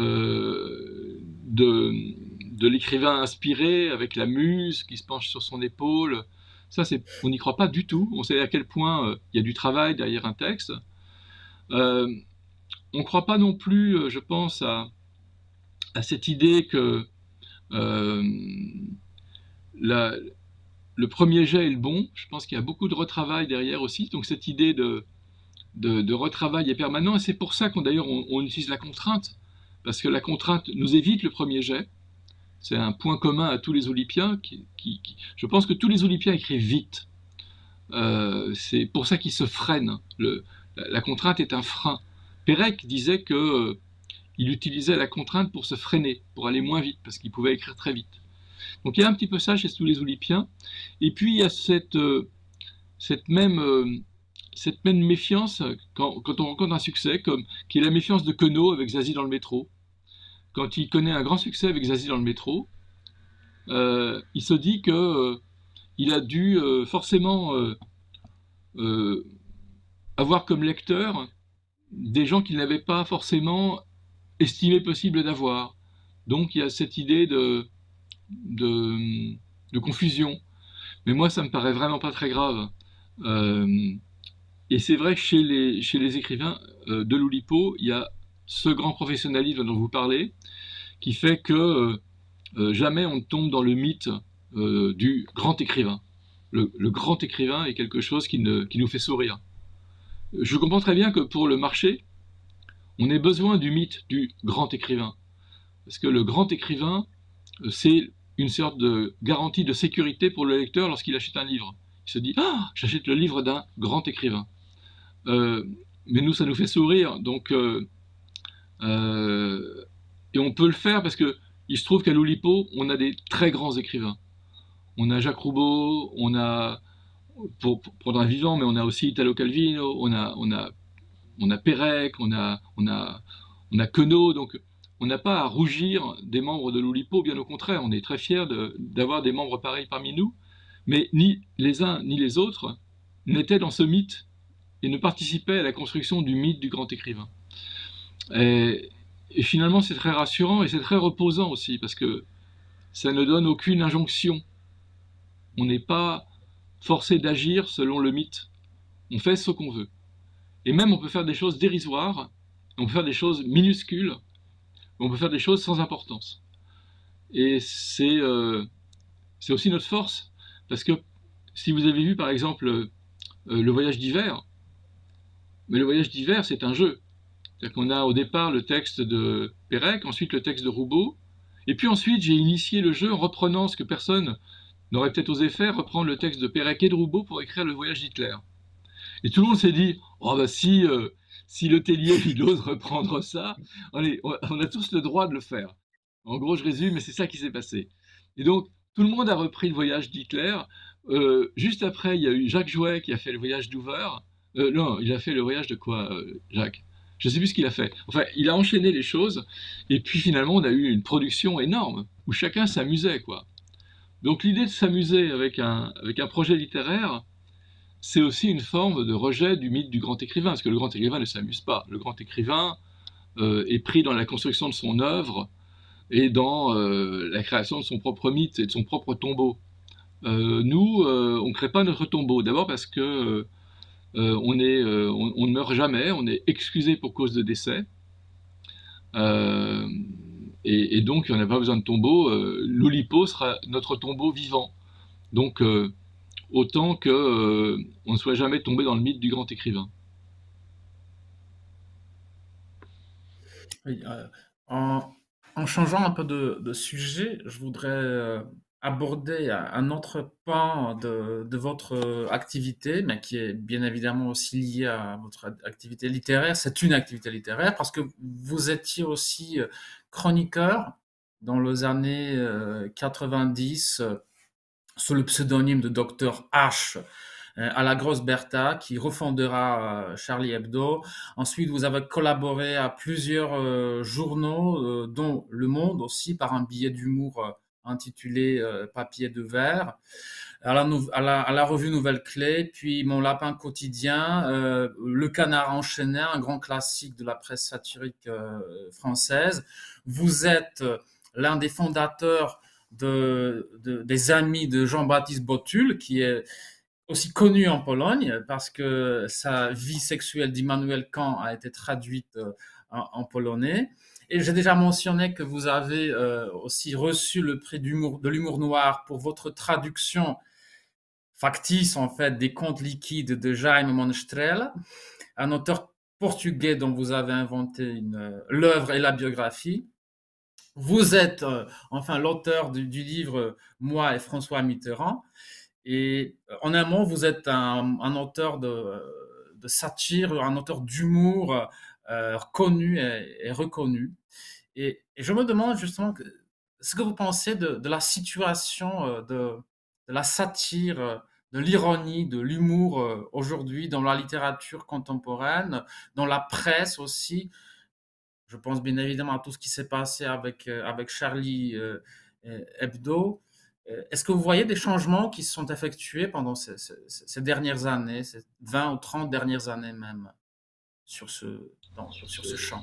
de l'écrivain inspiré avec la muse qui se penche sur son épaule. Ça, on n'y croit pas du tout. On sait à quel point il y a du travail derrière un texte. On ne croit pas non plus, je pense, à cette idée que euh, la, le premier jet est le bon. Je pense qu'il y a beaucoup de retravail derrière aussi. Donc cette idée de retravail est permanent. Et c'est pour ça qu'on d'ailleurs on utilise la contrainte. Parce que la contrainte nous évite le premier jet. C'est un point commun à tous les Olympiens. Je pense que tous les Olympiens écrivent vite. C'est pour ça qu'ils se freinent. La contrainte est un frein. Pérec disait que il utilisait la contrainte pour se freiner, pour aller moins vite, parce qu'il pouvait écrire très vite. Donc il y a un petit peu ça chez tous les Olympiens. Et puis il y a cette même, cette même méfiance quand on rencontre un succès, qui est la méfiance de Queneau avec Zazie dans le métro. Quand il connaît un grand succès avec Zazie dans le métro, il se dit que il a dû forcément euh, avoir comme lecteur des gens qu'il n'avait pas forcément estimé possible d'avoir. Donc il y a cette idée de, de confusion. Mais moi, ça me paraît vraiment pas très grave. Euh, et c'est vrai que chez les écrivains de l'Oulipo, il y a ce grand professionnalisme dont vous parlez, qui fait que jamais on ne tombe dans le mythe du grand écrivain. Le grand écrivain est quelque chose qui nous fait sourire. Je comprends très bien que pour le marché, on ait besoin du mythe du grand écrivain. Parce que le grand écrivain, c'est une sorte de garantie de sécurité pour le lecteur lorsqu'il achète un livre. Il se dit ah, j'achète le livre d'un grand écrivain. Euh, mais nous, ça nous fait sourire. Donc, et on peut le faire parce que il se trouve qu'à l'Oulipo, on a des très grands écrivains. On a Jacques Roubaud, on a, pour prendre un vivant, mais on a aussi Italo Calvino, on a Pérec, on a Queneau. Donc, on n'a pas à rougir des membres de l'Oulipo, bien au contraire, on est très fiers d'avoir des membres pareils parmi nous. Mais ni les uns ni les autres n'étaient dans ce mythe et ne participaient à la construction du mythe du grand écrivain. Et finalement, c'est très rassurant et c'est très reposant aussi, parce que ça ne donne aucune injonction. On n'est pas forcé d'agir selon le mythe. On fait ce qu'on veut. Et même, on peut faire des choses dérisoires, on peut faire des choses minuscules, on peut faire des choses sans importance. Et c'est aussi notre force, parce que si vous avez vu, par exemple, le voyage d'hiver, mais le voyage d'hiver, c'est un jeu. C'est-à-dire qu'on a au départ le texte de Pérec, ensuite le texte de Roubaud, et puis ensuite j'ai initié le jeu en reprenant ce que personne n'aurait peut-être osé faire, reprendre le texte de Pérec et de Roubaud pour écrire le voyage d'Hitler. Et tout le monde s'est dit, oh bah si Le Tellier il ose reprendre ça, on a tous le droit de le faire. En gros, je résume, mais c'est ça qui s'est passé. Et donc, tout le monde a repris le voyage d'Hitler. Juste après, il y a eu Jacques Jouet qui a fait le voyage d'Hoover. Non, il a fait le voyage de quoi, Jacques? Je ne sais plus ce qu'il a fait. Enfin, il a enchaîné les choses, et puis finalement, on a eu une production énorme, où chacun s'amusait, quoi. Donc l'idée de s'amuser avec un projet littéraire, c'est aussi une forme de rejet du mythe du grand écrivain, parce que le grand écrivain ne s'amuse pas. Le grand écrivain est pris dans la construction de son œuvre et dans la création de son propre mythe et de son propre tombeau. Nous, on ne crée pas notre tombeau. D'abord parce que on ne meurt jamais, on est excusé pour cause de décès. Euh, et donc, on n'a pas besoin de tombeau. L'Oulipo sera notre tombeau vivant. Donc, autant que on ne soit jamais tombé dans le mythe du grand écrivain. Oui, en, en changeant un peu de sujet, je voudrais aborder un autre pan de votre activité, mais qui est bien évidemment aussi lié à votre activité littéraire. C'est une activité littéraire parce que vous étiez aussi chroniqueur dans les années 90 sous le pseudonyme de Dr H à la Grosse Bertha, qui refondera Charlie Hebdo. Ensuite, vous avez collaboré à plusieurs journaux, dont Le Monde aussi, par un billet d'humour intitulé Papier de verre, à la revue Nouvelle Clé, puis Mon Lapin quotidien, Le Canard enchaîné, un grand classique de la presse satirique française. Vous êtes l'un des fondateurs des amis de Jean-Baptiste Botul, qui est aussi connu en Pologne parce que sa vie sexuelle d'Immanuel Kant a été traduite en polonais. Et j'ai déjà mentionné que vous avez aussi reçu le prix de l'humour noir pour votre traduction factice en fait des contes liquides de Jaime Monstrel, un auteur portugais dont vous avez inventé l'œuvre et la biographie. Vous êtes enfin l'auteur du livre Moi et François Mitterrand. Et en un mot, vous êtes un auteur de satire, un auteur d'humour connu et reconnu. Et je me demande justement ce que vous pensez de la situation de la satire, de l'ironie, de l'humour aujourd'hui dans la littérature contemporaine, dans la presse aussi. Je pense bien évidemment à tout ce qui s'est passé avec Charlie Hebdo. Est-ce que vous voyez des changements qui se sont effectués pendant ces dernières années, ces 20 ou 30 dernières années même, sur sur ce champ?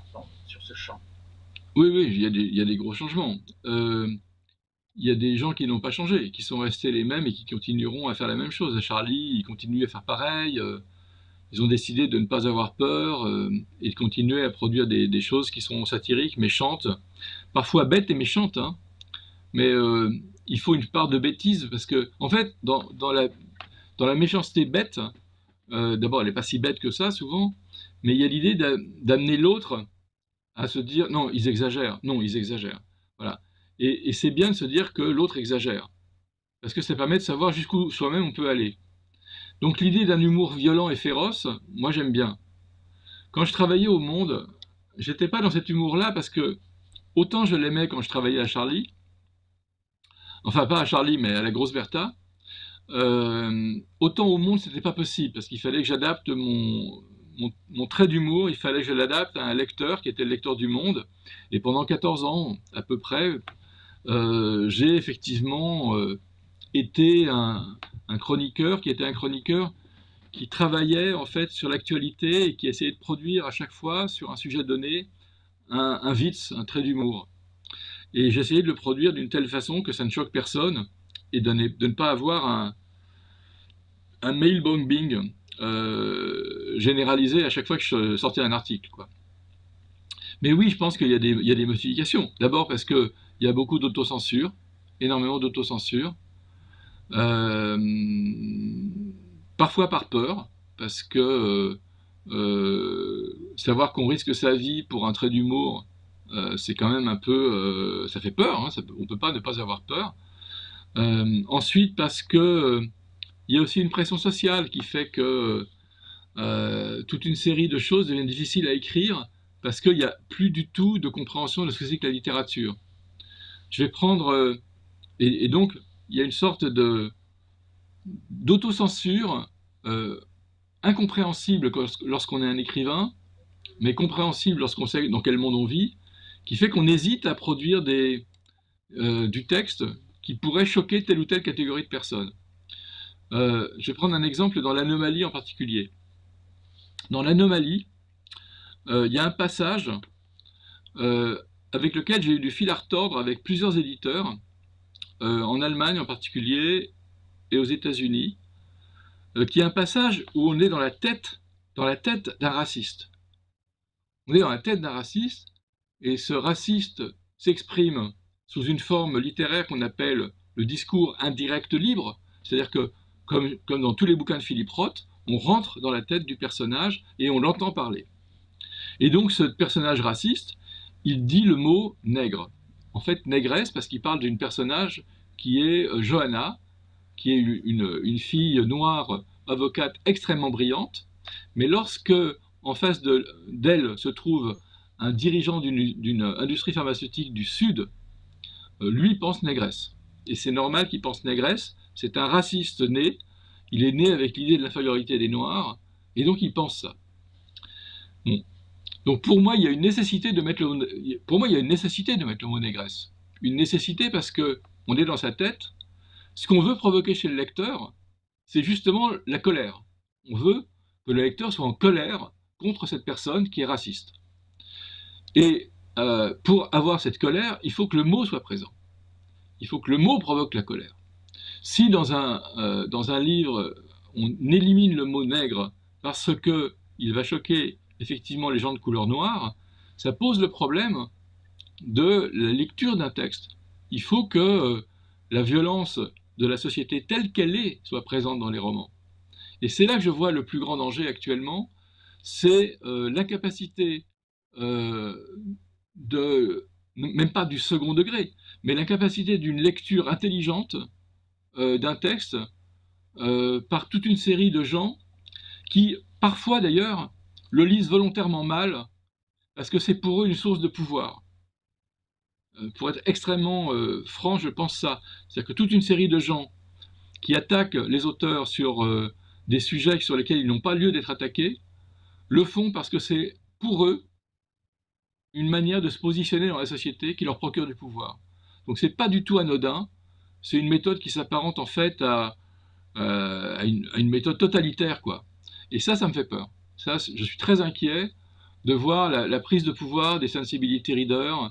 Oui, oui, il y a des gros changements. Il y a des gens qui n'ont pas changé, qui sont restés les mêmes et qui continueront à faire la même chose. Charlie, il continue à faire pareil. Ils ont décidé de ne pas avoir peur et de continuer à produire des choses qui sont satiriques, méchantes, parfois bêtes et méchantes, hein. Mais il faut une part de bêtise parce que, en fait, dans la méchanceté bête, d'abord, elle n'est pas si bête que ça souvent, mais il y a l'idée d'amener l'autre à se dire non, ils exagèrent, non, ils exagèrent. Voilà. Et c'est bien de se dire que l'autre exagère parce que ça permet de savoir jusqu'où soi-même on peut aller. Donc l'idée d'un humour violent et féroce, moi j'aime bien. Quand je travaillais au Monde, j'étais pas dans cet humour-là parce que autant je l'aimais quand je travaillais à Charlie, enfin pas à Charlie mais à la Grosse Bertha, autant au Monde c'était pas possible parce qu'il fallait que j'adapte mon trait d'humour, il fallait que je l'adapte à un lecteur qui était le lecteur du Monde. Et pendant 14 ans à peu près, j'ai effectivement été un chroniqueur qui était un chroniqueur qui travaillait en fait sur l'actualité et qui essayait de produire à chaque fois sur un sujet donné un witz, un trait d'humour. Et j'essayais de le produire d'une telle façon que ça ne choque personne et de ne pas avoir un mail bombing généralisé à chaque fois que je sortais un article, quoi. Mais oui, je pense qu'il y a des modifications. D'abord parce qu'il y a beaucoup d'autocensure, énormément d'autocensure. Euh, Parfois par peur, parce que savoir qu'on risque sa vie pour un trait d'humour, c'est quand même un peu, ça fait peur, hein, on peut pas ne pas avoir peur. Ensuite, parce que il y a aussi une pression sociale qui fait que toute une série de choses deviennent difficiles à écrire parce qu'il n'y a plus du tout de compréhension de ce que c'est que la littérature. Je vais prendre et donc il y a une sorte de d'autocensure euh, incompréhensible lorsqu'on est un écrivain, mais compréhensible lorsqu'on sait dans quel monde on vit, qui fait qu'on hésite à produire du texte qui pourrait choquer telle ou telle catégorie de personnes. Je vais prendre un exemple dans l'Anomalie en particulier. Dans l'Anomalie, il y a un passage avec lequel j'ai eu du fil à retordre avec plusieurs éditeurs, en Allemagne en particulier et aux États-Unis, qui est un passage où on est dans la tête d'un raciste. On est dans la tête d'un raciste, et ce raciste s'exprime sous une forme littéraire qu'on appelle le discours indirect libre, c'est-à-dire que, comme dans tous les bouquins de Philippe Roth, on rentre dans la tête du personnage et on l'entend parler. Et donc ce personnage raciste, il dit le mot nègre. En fait, négresse, parce qu'il parle d'une personnage qui est Johanna, qui est une fille noire avocate extrêmement brillante, mais lorsque en face d'elle se trouve un dirigeant d'une industrie pharmaceutique du Sud, lui pense négresse. Et c'est normal qu'il pense négresse, c'est un raciste né, il est né avec l'idée de l'infériorité des Noirs, et donc il pense ça. Bon. Donc pour moi, il y a une nécessité de mettre le mot négresse. Une nécessité parce que on est dans sa tête. Ce qu'on veut provoquer chez le lecteur, c'est justement la colère. On veut que le lecteur soit en colère contre cette personne qui est raciste. Et pour avoir cette colère, il faut que le mot soit présent. Il faut que le mot provoque la colère. Si dans un livre, on élimine le mot nègre parce qu'il va choquer effectivement les gens de couleur noire, ça pose le problème de la lecture d'un texte. Il faut que la violence de la société telle qu'elle est soit présente dans les romans. Et c'est là que je vois le plus grand danger actuellement, c'est l'incapacité même pas du second degré, mais l'incapacité d'une lecture intelligente d'un texte par toute une série de gens qui, parfois d'ailleurs, le lisent volontairement mal, parce que c'est pour eux une source de pouvoir. Pour être extrêmement franc, je pense ça. C'est-à-dire que toute une série de gens qui attaquent les auteurs sur des sujets sur lesquels ils n'ont pas lieu d'être attaqués, le font parce que c'est pour eux une manière de se positionner dans la société qui leur procure du pouvoir. Donc c'est pas du tout anodin, c'est une méthode qui s'apparente en fait à une méthode totalitaire, quoi. Et ça me fait peur. Ça, je suis très inquiet de voir la prise de pouvoir des sensibility readers,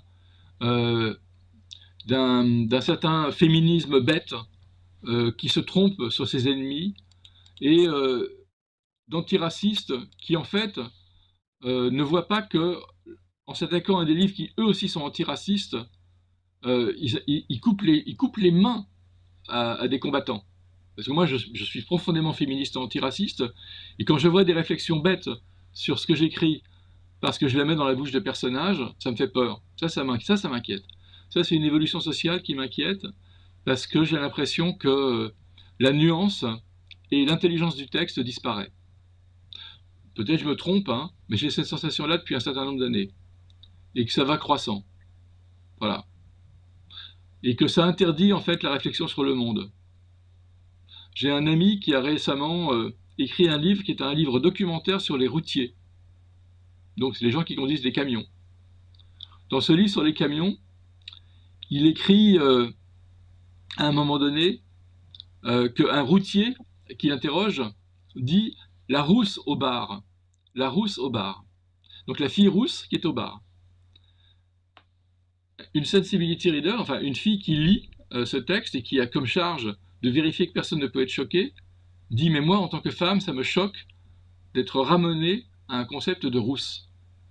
d'un certain féminisme bête qui se trompe sur ses ennemis, et d'antiracistes qui en fait ne voient pas que, en s'attaquant à des livres qui eux aussi sont antiracistes, ils coupent les mains à des combattants. Parce que moi je suis profondément féministe et antiraciste, et quand je vois des réflexions bêtes sur ce que j'écris parce que je la mets dans la bouche de personnages, ça me fait peur. Ça m'inquiète. Ça, c'est une évolution sociale qui m'inquiète, parce que j'ai l'impression que la nuance et l'intelligence du texte disparaît. Peut-être je me trompe, hein, mais j'ai cette sensation-là depuis un certain nombre d'années. Et que ça va croissant. Voilà. Et que ça interdit en fait la réflexion sur le monde. J'ai un ami qui a récemment écrit un livre qui est un livre documentaire sur les routiers. Donc c'est les gens qui conduisent des camions. Dans ce livre sur les camions, il écrit à un moment donné qu'un routier qui l'interroge dit « la rousse au bar ». La rousse au bar. Donc la fille rousse qui est au bar. Une sensibility reader, enfin une fille qui lit ce texte et qui a comme charge de vérifier que personne ne peut être choqué, dit « mais moi en tant que femme, ça me choque d'être ramenée à un concept de rousse ».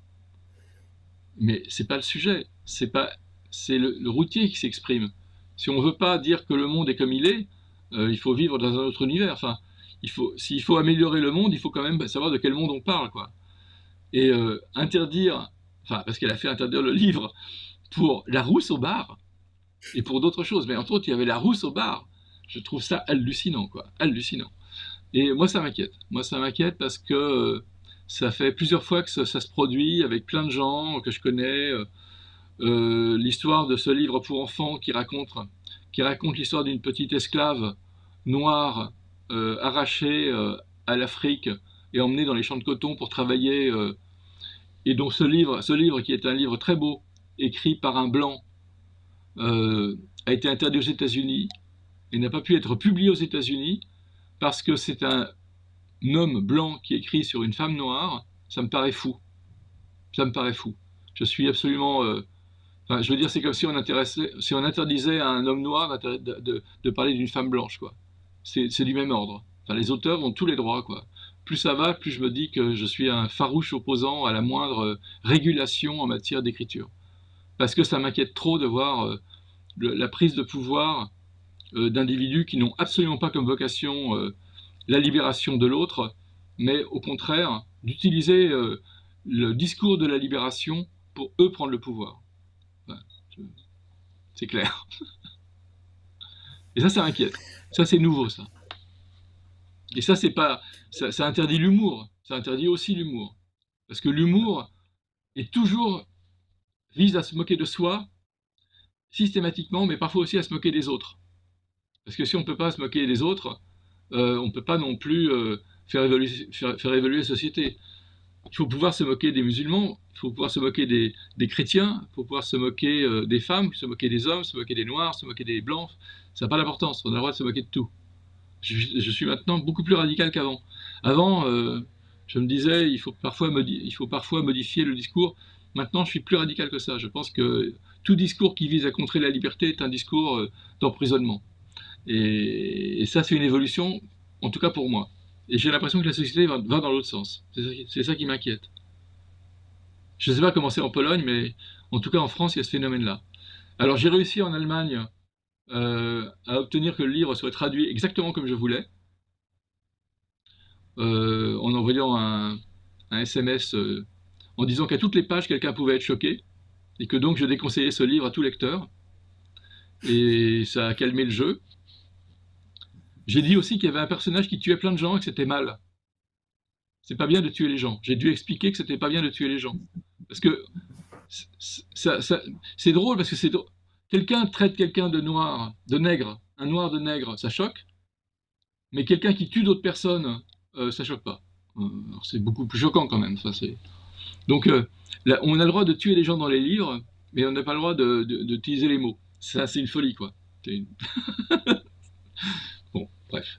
Mais c'est pas le sujet, c'est le routier qui s'exprime. Si on veut pas dire que le monde est comme il est, il faut vivre dans un autre univers. Enfin, s'il faut améliorer le monde, il faut quand même savoir de quel monde on parle, quoi. Et interdire, enfin, parce qu'elle a fait interdire le livre pour la rousse au bar et pour d'autres choses. Mais entre autres, il y avait la rousse au bar. Je trouve ça hallucinant, quoi, hallucinant. Et moi, ça m'inquiète. Moi, ça m'inquiète parce que ça fait plusieurs fois que ça se produit avec plein de gens que je connais. L'histoire de ce livre pour enfants qui raconte l'histoire d'une petite esclave noire arrachée à l'Afrique et emmenée dans les champs de coton pour travailler Et donc ce livre qui est un livre très beau, écrit par un blanc, a été interdit aux États-Unis et n'a pas pu être publié aux États-Unis parce que c'est un homme blanc qui écrit sur une femme noire. Ça me paraît fou. Ça me paraît fou. Je suis absolument. Enfin, je veux dire, c'est comme si si on interdisait à un homme noir de parler d'une femme blanche, quoi. C'est du même ordre. Enfin, les auteurs ont tous les droits, quoi. Plus ça va, plus je me dis que je suis un farouche opposant à la moindre régulation en matière d'écriture. Parce que ça m'inquiète trop de voir la prise de pouvoir d'individus qui n'ont absolument pas comme vocation la libération de l'autre, mais au contraire d'utiliser le discours de la libération pour eux prendre le pouvoir. Enfin, c'est clair. Et ça inquiète. Ça, c'est nouveau, ça. Et ça, c'est pas, ça interdit l'humour. Ça interdit aussi l'humour. Parce que l'humour est toujours vise à se moquer de soi systématiquement, mais parfois aussi à se moquer des autres. Parce que si on ne peut pas se moquer des autres, on ne peut pas non plus faire évoluer la société. Il faut pouvoir se moquer des musulmans, il faut pouvoir se moquer des chrétiens, il faut pouvoir se moquer des femmes, se moquer des hommes, se moquer des noirs, se moquer des blancs. Ça n'a pas d'importance, on a le droit de se moquer de tout. Je suis maintenant beaucoup plus radical qu'avant. Avant, je me disais, il faut parfois modifier le discours. Maintenant, je suis plus radical que ça. Je pense que tout discours qui vise à contrer la liberté est un discours d'emprisonnement. Et ça, c'est une évolution, en tout cas pour moi. Et j'ai l'impression que la société va dans l'autre sens. C'est ça qui m'inquiète. Je ne sais pas comment c'est en Pologne, mais en tout cas en France, il y a ce phénomène-là. Alors j'ai réussi en Allemagne à obtenir que le livre soit traduit exactement comme je voulais, en envoyant un SMS en disant qu'à toutes les pages, quelqu'un pouvait être choqué, et que donc je déconseillais ce livre à tout lecteur. Et ça a calmé le jeu. J'ai dit aussi qu'il y avait un personnage qui tuait plein de gens et que c'était mal. C'est pas bien de tuer les gens. J'ai dû expliquer que c'était pas bien de tuer les gens. Parce que c'est drôle, parce que c'est drôle. Quelqu'un traite quelqu'un de noir, de nègre, un noir de nègre, ça choque. Mais quelqu'un qui tue d'autres personnes, ça choque pas. C'est beaucoup plus choquant quand même. Donc, là, on a le droit de tuer les gens dans les livres, mais on n'a pas le droit d'utiliser les mots. Ça, c'est une folie, quoi. Une... Bon, bref.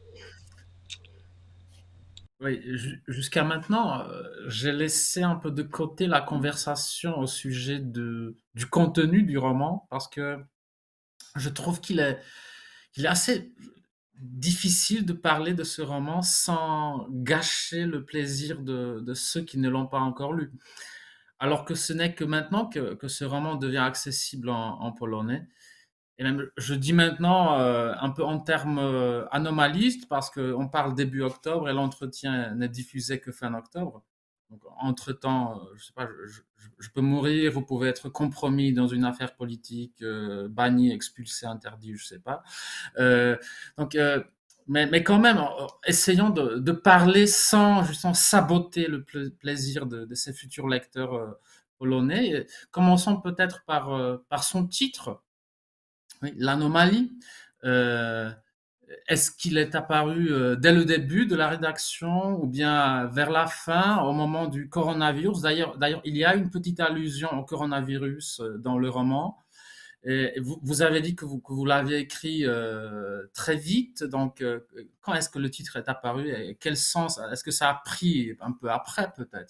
Oui, jusqu'à maintenant, j'ai laissé un peu de côté la conversation au sujet du contenu du roman parce que je trouve qu'il est assez difficile de parler de ce roman sans gâcher le plaisir de ceux qui ne l'ont pas encore lu. Alors que ce n'est que maintenant que ce roman devient accessible en polonais. Et même, je dis maintenant un peu en termes anomalistes parce qu'on parle début octobre et l'entretien n'est diffusé que fin octobre. Donc, entre-temps, je sais pas, je peux mourir, vous pouvez être compromis dans une affaire politique, banni, expulsé, interdit, je sais pas. Euh, donc, mais quand même, essayons de parler sans justement saboter le plaisir de ces futurs lecteurs polonais. Et commençons peut-être par son titre. Oui, l'anomalie, euh, est-ce qu'il est apparu dès le début de la rédaction ou bien vers la fin, au moment du coronavirus? D'ailleurs, il y a une petite allusion au coronavirus dans le roman. Et vous avez dit que vous l'aviez écrit très vite. Donc, quand est-ce que le titre est apparu et quel sens? Est-ce que ça a pris un peu après, peut-être?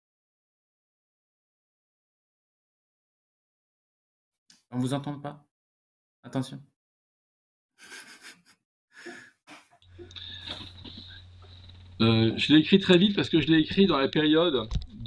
On vous entend pas? Attention. Je l'ai écrit très vite parce que je l'ai écrit dans la période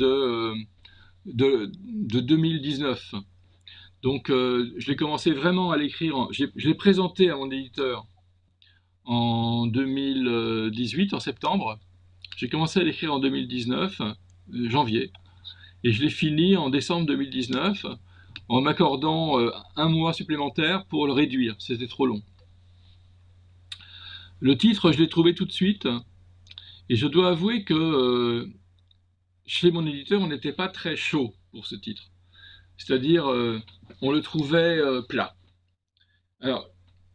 de 2019. Donc, je l'ai commencé vraiment à l'écrire. Je l'ai présenté à mon éditeur en 2018, en septembre. J'ai commencé à l'écrire en 2019, janvier. Et je l'ai fini en décembre 2019 en m'accordant un mois supplémentaire pour le réduire. C'était trop long. Le titre, je l'ai trouvé tout de suite. Et je dois avouer que chez mon éditeur, on n'était pas très chaud pour ce titre. C'est-à-dire, on le trouvait plat. Alors,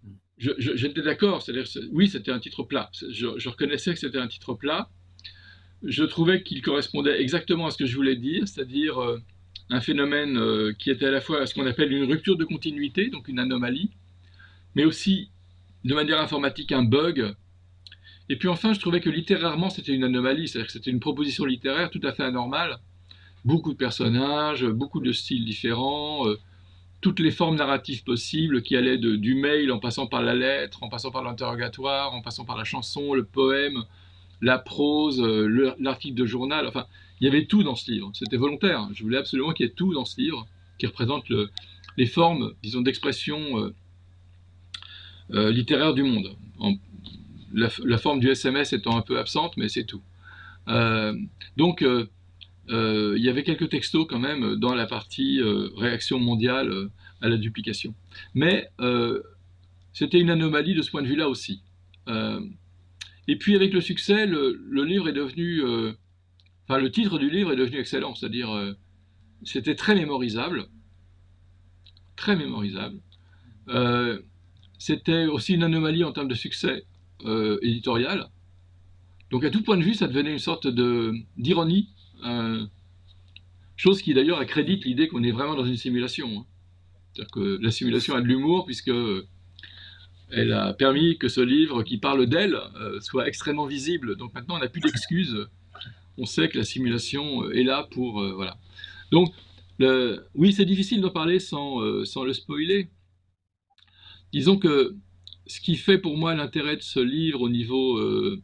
j'étais d'accord, c'est-à-dire, oui, c'était un titre plat. Je reconnaissais que c'était un titre plat, je trouvais qu'il correspondait exactement à ce que je voulais dire, c'est-à-dire un phénomène qui était à la fois ce qu'on appelle une rupture de continuité, donc une anomalie, mais aussi de manière informatique un bug. Et puis enfin, je trouvais que littérairement c'était une anomalie, c'est-à-dire que c'était une proposition littéraire tout à fait anormale. Beaucoup de personnages, beaucoup de styles différents, toutes les formes narratives possibles qui allaient du mail en passant par la lettre, en passant par l'interrogatoire, en passant par la chanson, le poème, la prose, l'article de journal, enfin, il y avait tout dans ce livre. C'était volontaire. Je voulais absolument qu'il y ait tout dans ce livre qui représente les formes, disons, d'expression littéraire du monde. La forme du SMS étant un peu absente, mais c'est tout. Euh, donc, il y avait quelques textos quand même dans la partie réaction mondiale à la duplication. Mais c'était une anomalie de ce point de vue-là aussi. Et puis avec le succès, le livre est devenu, enfin le titre du livre est devenu excellent, c'est-à-dire c'était très mémorisable, très mémorisable. Euh, C'était aussi une anomalie en termes de succès éditorial. Donc à tout point de vue, ça devenait une sorte d'ironie, chose qui d'ailleurs accrédite l'idée qu'on est vraiment dans une simulation. Hein. C'est-à-dire que la simulation a de l'humour puisque elle a permis que ce livre qui parle d'elle soit extrêmement visible. Donc maintenant, on n'a plus d'excuses. On sait que la simulation est là pour voilà. Donc oui, c'est difficile d'en parler sans le spoiler. Disons que ce qui fait pour moi l'intérêt de ce livre au niveau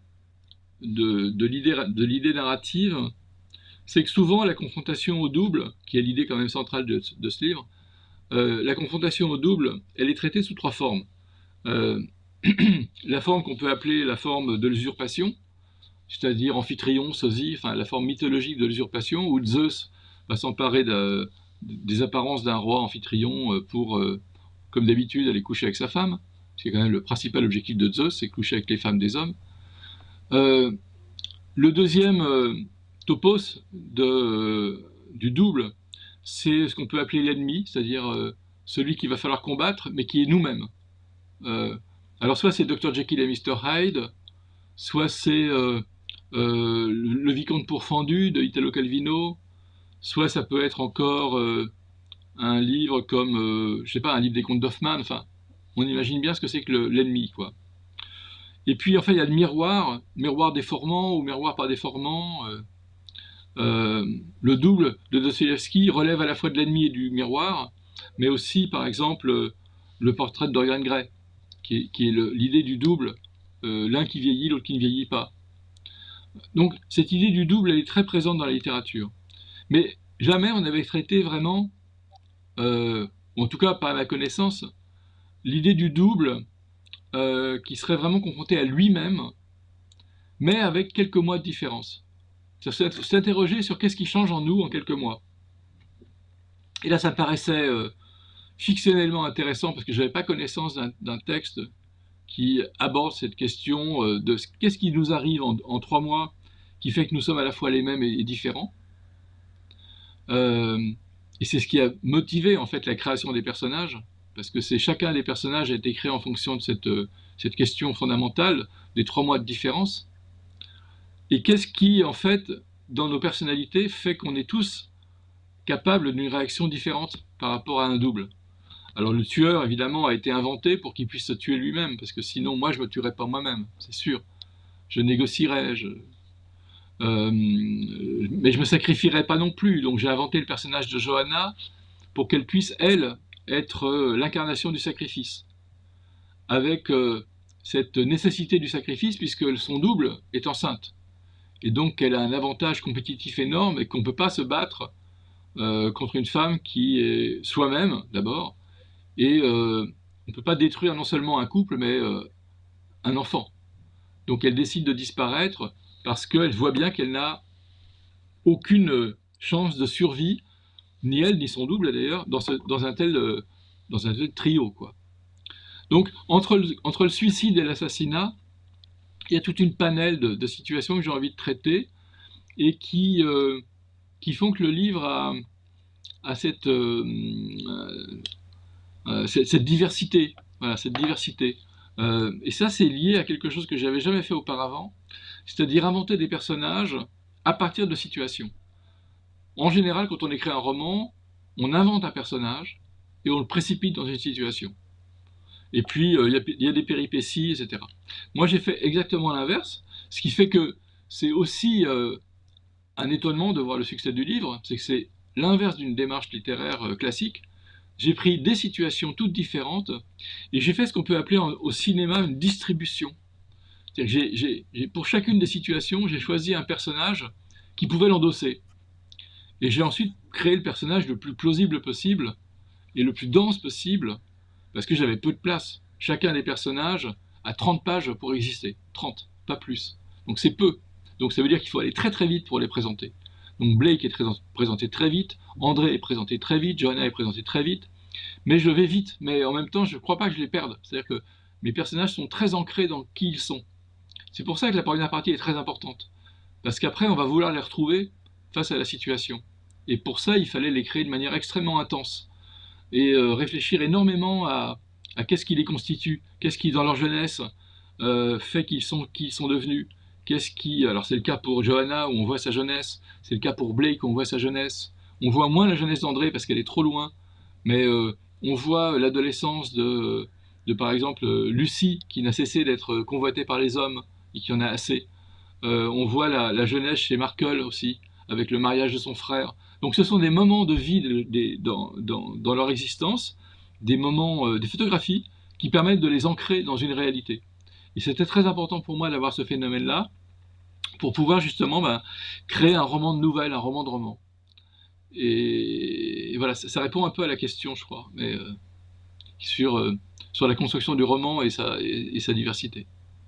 de l'idée narrative, c'est que souvent la confrontation au double, qui est l'idée quand même centrale de ce livre, la confrontation au double, elle est traitée sous trois formes. Euh, la forme qu'on peut appeler la forme de l'usurpation, c'est-à-dire Amphitryon, sosie, enfin la forme mythologique de l'usurpation, où Zeus va s'emparer des apparences d'un roi Amphitryon pour, comme d'habitude, aller coucher avec sa femme. C'est quand même le principal objectif de Zeus, c'est coucher avec les femmes des hommes. Le deuxième topos du double, c'est ce qu'on peut appeler l'ennemi, c'est-à-dire celui qu'il va falloir combattre, mais qui est nous-mêmes. Alors soit c'est Dr Jekyll et Mr Hyde, soit c'est le Vicomte pourfendu de Italo Calvino, soit ça peut être encore un livre comme, je sais pas, un livre des contes d'Hoffmann, enfin, on imagine bien ce que c'est que l'ennemi, quoi. Et puis, enfin, il y a le miroir déformant ou miroir par déformant. Le double de Dostoïevski relève à la fois de l'ennemi et du miroir, mais aussi, par exemple, le portrait de Dorian Gray, qui est l'idée du double, l'un qui vieillit, l'autre qui ne vieillit pas. Donc, cette idée du double, elle est très présente dans la littérature. Mais jamais on avait traité vraiment, en tout cas pas à ma connaissance, l'idée du double qui serait vraiment confronté à lui-même, mais avec quelques mois de différence. S'interroger sur qu'est-ce qui change en nous en quelques mois. Et là, ça me paraissait fictionnellement intéressant parce que je n'avais pas connaissance d'un texte qui aborde cette question de qu'est-ce qui nous arrive en 3 mois qui fait que nous sommes à la fois les mêmes et différents. Et c'est ce qui a motivé en fait la création des personnages, parce que chacun des personnages a été créé en fonction de cette question fondamentale des 3 mois de différence. Et qu'est-ce qui, en fait, dans nos personnalités, fait qu'on est tous capables d'une réaction différente par rapport à un double. Alors le tueur, évidemment, a été inventé pour qu'il puisse se tuer lui-même, parce que sinon, moi, je ne me tuerais pas moi-même, c'est sûr. Je négocierais, mais je ne me sacrifierais pas non plus. Donc j'ai inventé le personnage de Johanna pour qu'elle puisse, elle, être l'incarnation du sacrifice. Avec cette nécessité du sacrifice, puisque son double est enceinte. Et donc elle a un avantage compétitif énorme et qu'on ne peut pas se battre contre une femme qui est soi-même d'abord. Et on ne peut pas détruire non seulement un couple, mais un enfant. Donc elle décide de disparaître parce qu'elle voit bien qu'elle n'a aucune chance de survie, ni elle, ni son double d'ailleurs, dans un tel trio, quoi. Donc entre le suicide et l'assassinat, il y a toute une panel de situations que j'ai envie de traiter et qui font que le livre a cette diversité. Voilà, cette diversité. Et ça, c'est lié à quelque chose que j'avais jamais fait auparavant, c'est-à-dire inventer des personnages à partir de situations. En général, quand on écrit un roman, on invente un personnage et on le précipite dans une situation. Et puis, il y a des péripéties, etc. Moi, j'ai fait exactement l'inverse, ce qui fait que c'est aussi un étonnement de voir le succès du livre, c'est que c'est l'inverse d'une démarche littéraire classique. J'ai pris des situations toutes différentes et j'ai fait ce qu'on peut appeler au cinéma une distribution. C'est-à-dire que pour chacune des situations, j'ai choisi un personnage qui pouvait l'endosser. Et j'ai ensuite créé le personnage le plus plausible possible et le plus dense possible, parce que j'avais peu de place. Chacun des personnages a 30 pages pour exister. 30, pas plus. Donc c'est peu. Donc ça veut dire qu'il faut aller très très vite pour les présenter. Donc Blake est présenté très vite, André est présenté très vite, Johanna est présentée très vite, mais je vais vite, mais en même temps je ne crois pas que je les perde. C'est-à-dire que mes personnages sont très ancrés dans qui ils sont. C'est pour ça que la première partie est très importante, parce qu'après on va vouloir les retrouver face à la situation. Et pour ça il fallait les créer de manière extrêmement intense, et réfléchir énormément à qu'est-ce qui les constitue, qu'est-ce qui dans leur jeunesse fait qu'ils sont qui ils sont devenus. Qu'est-ce qui, alors c'est le cas pour Johanna où on voit sa jeunesse, c'est le cas pour Blake où on voit sa jeunesse. On voit moins la jeunesse d'André parce qu'elle est trop loin, mais on voit l'adolescence de par exemple Lucie qui n'a cessé d'être convoitée par les hommes et qui en a assez. On voit la jeunesse chez Markle aussi, avec le mariage de son frère. Donc ce sont des moments de vie dans leur existence, des moments, des photographies qui permettent de les ancrer dans une réalité. Et c'était très important pour moi d'avoir ce phénomène-là, pour pouvoir justement créer un roman de nouvelles, un roman de roman. Et voilà, ça répond un peu à la question, je crois, mais sur la construction du roman et sa diversité.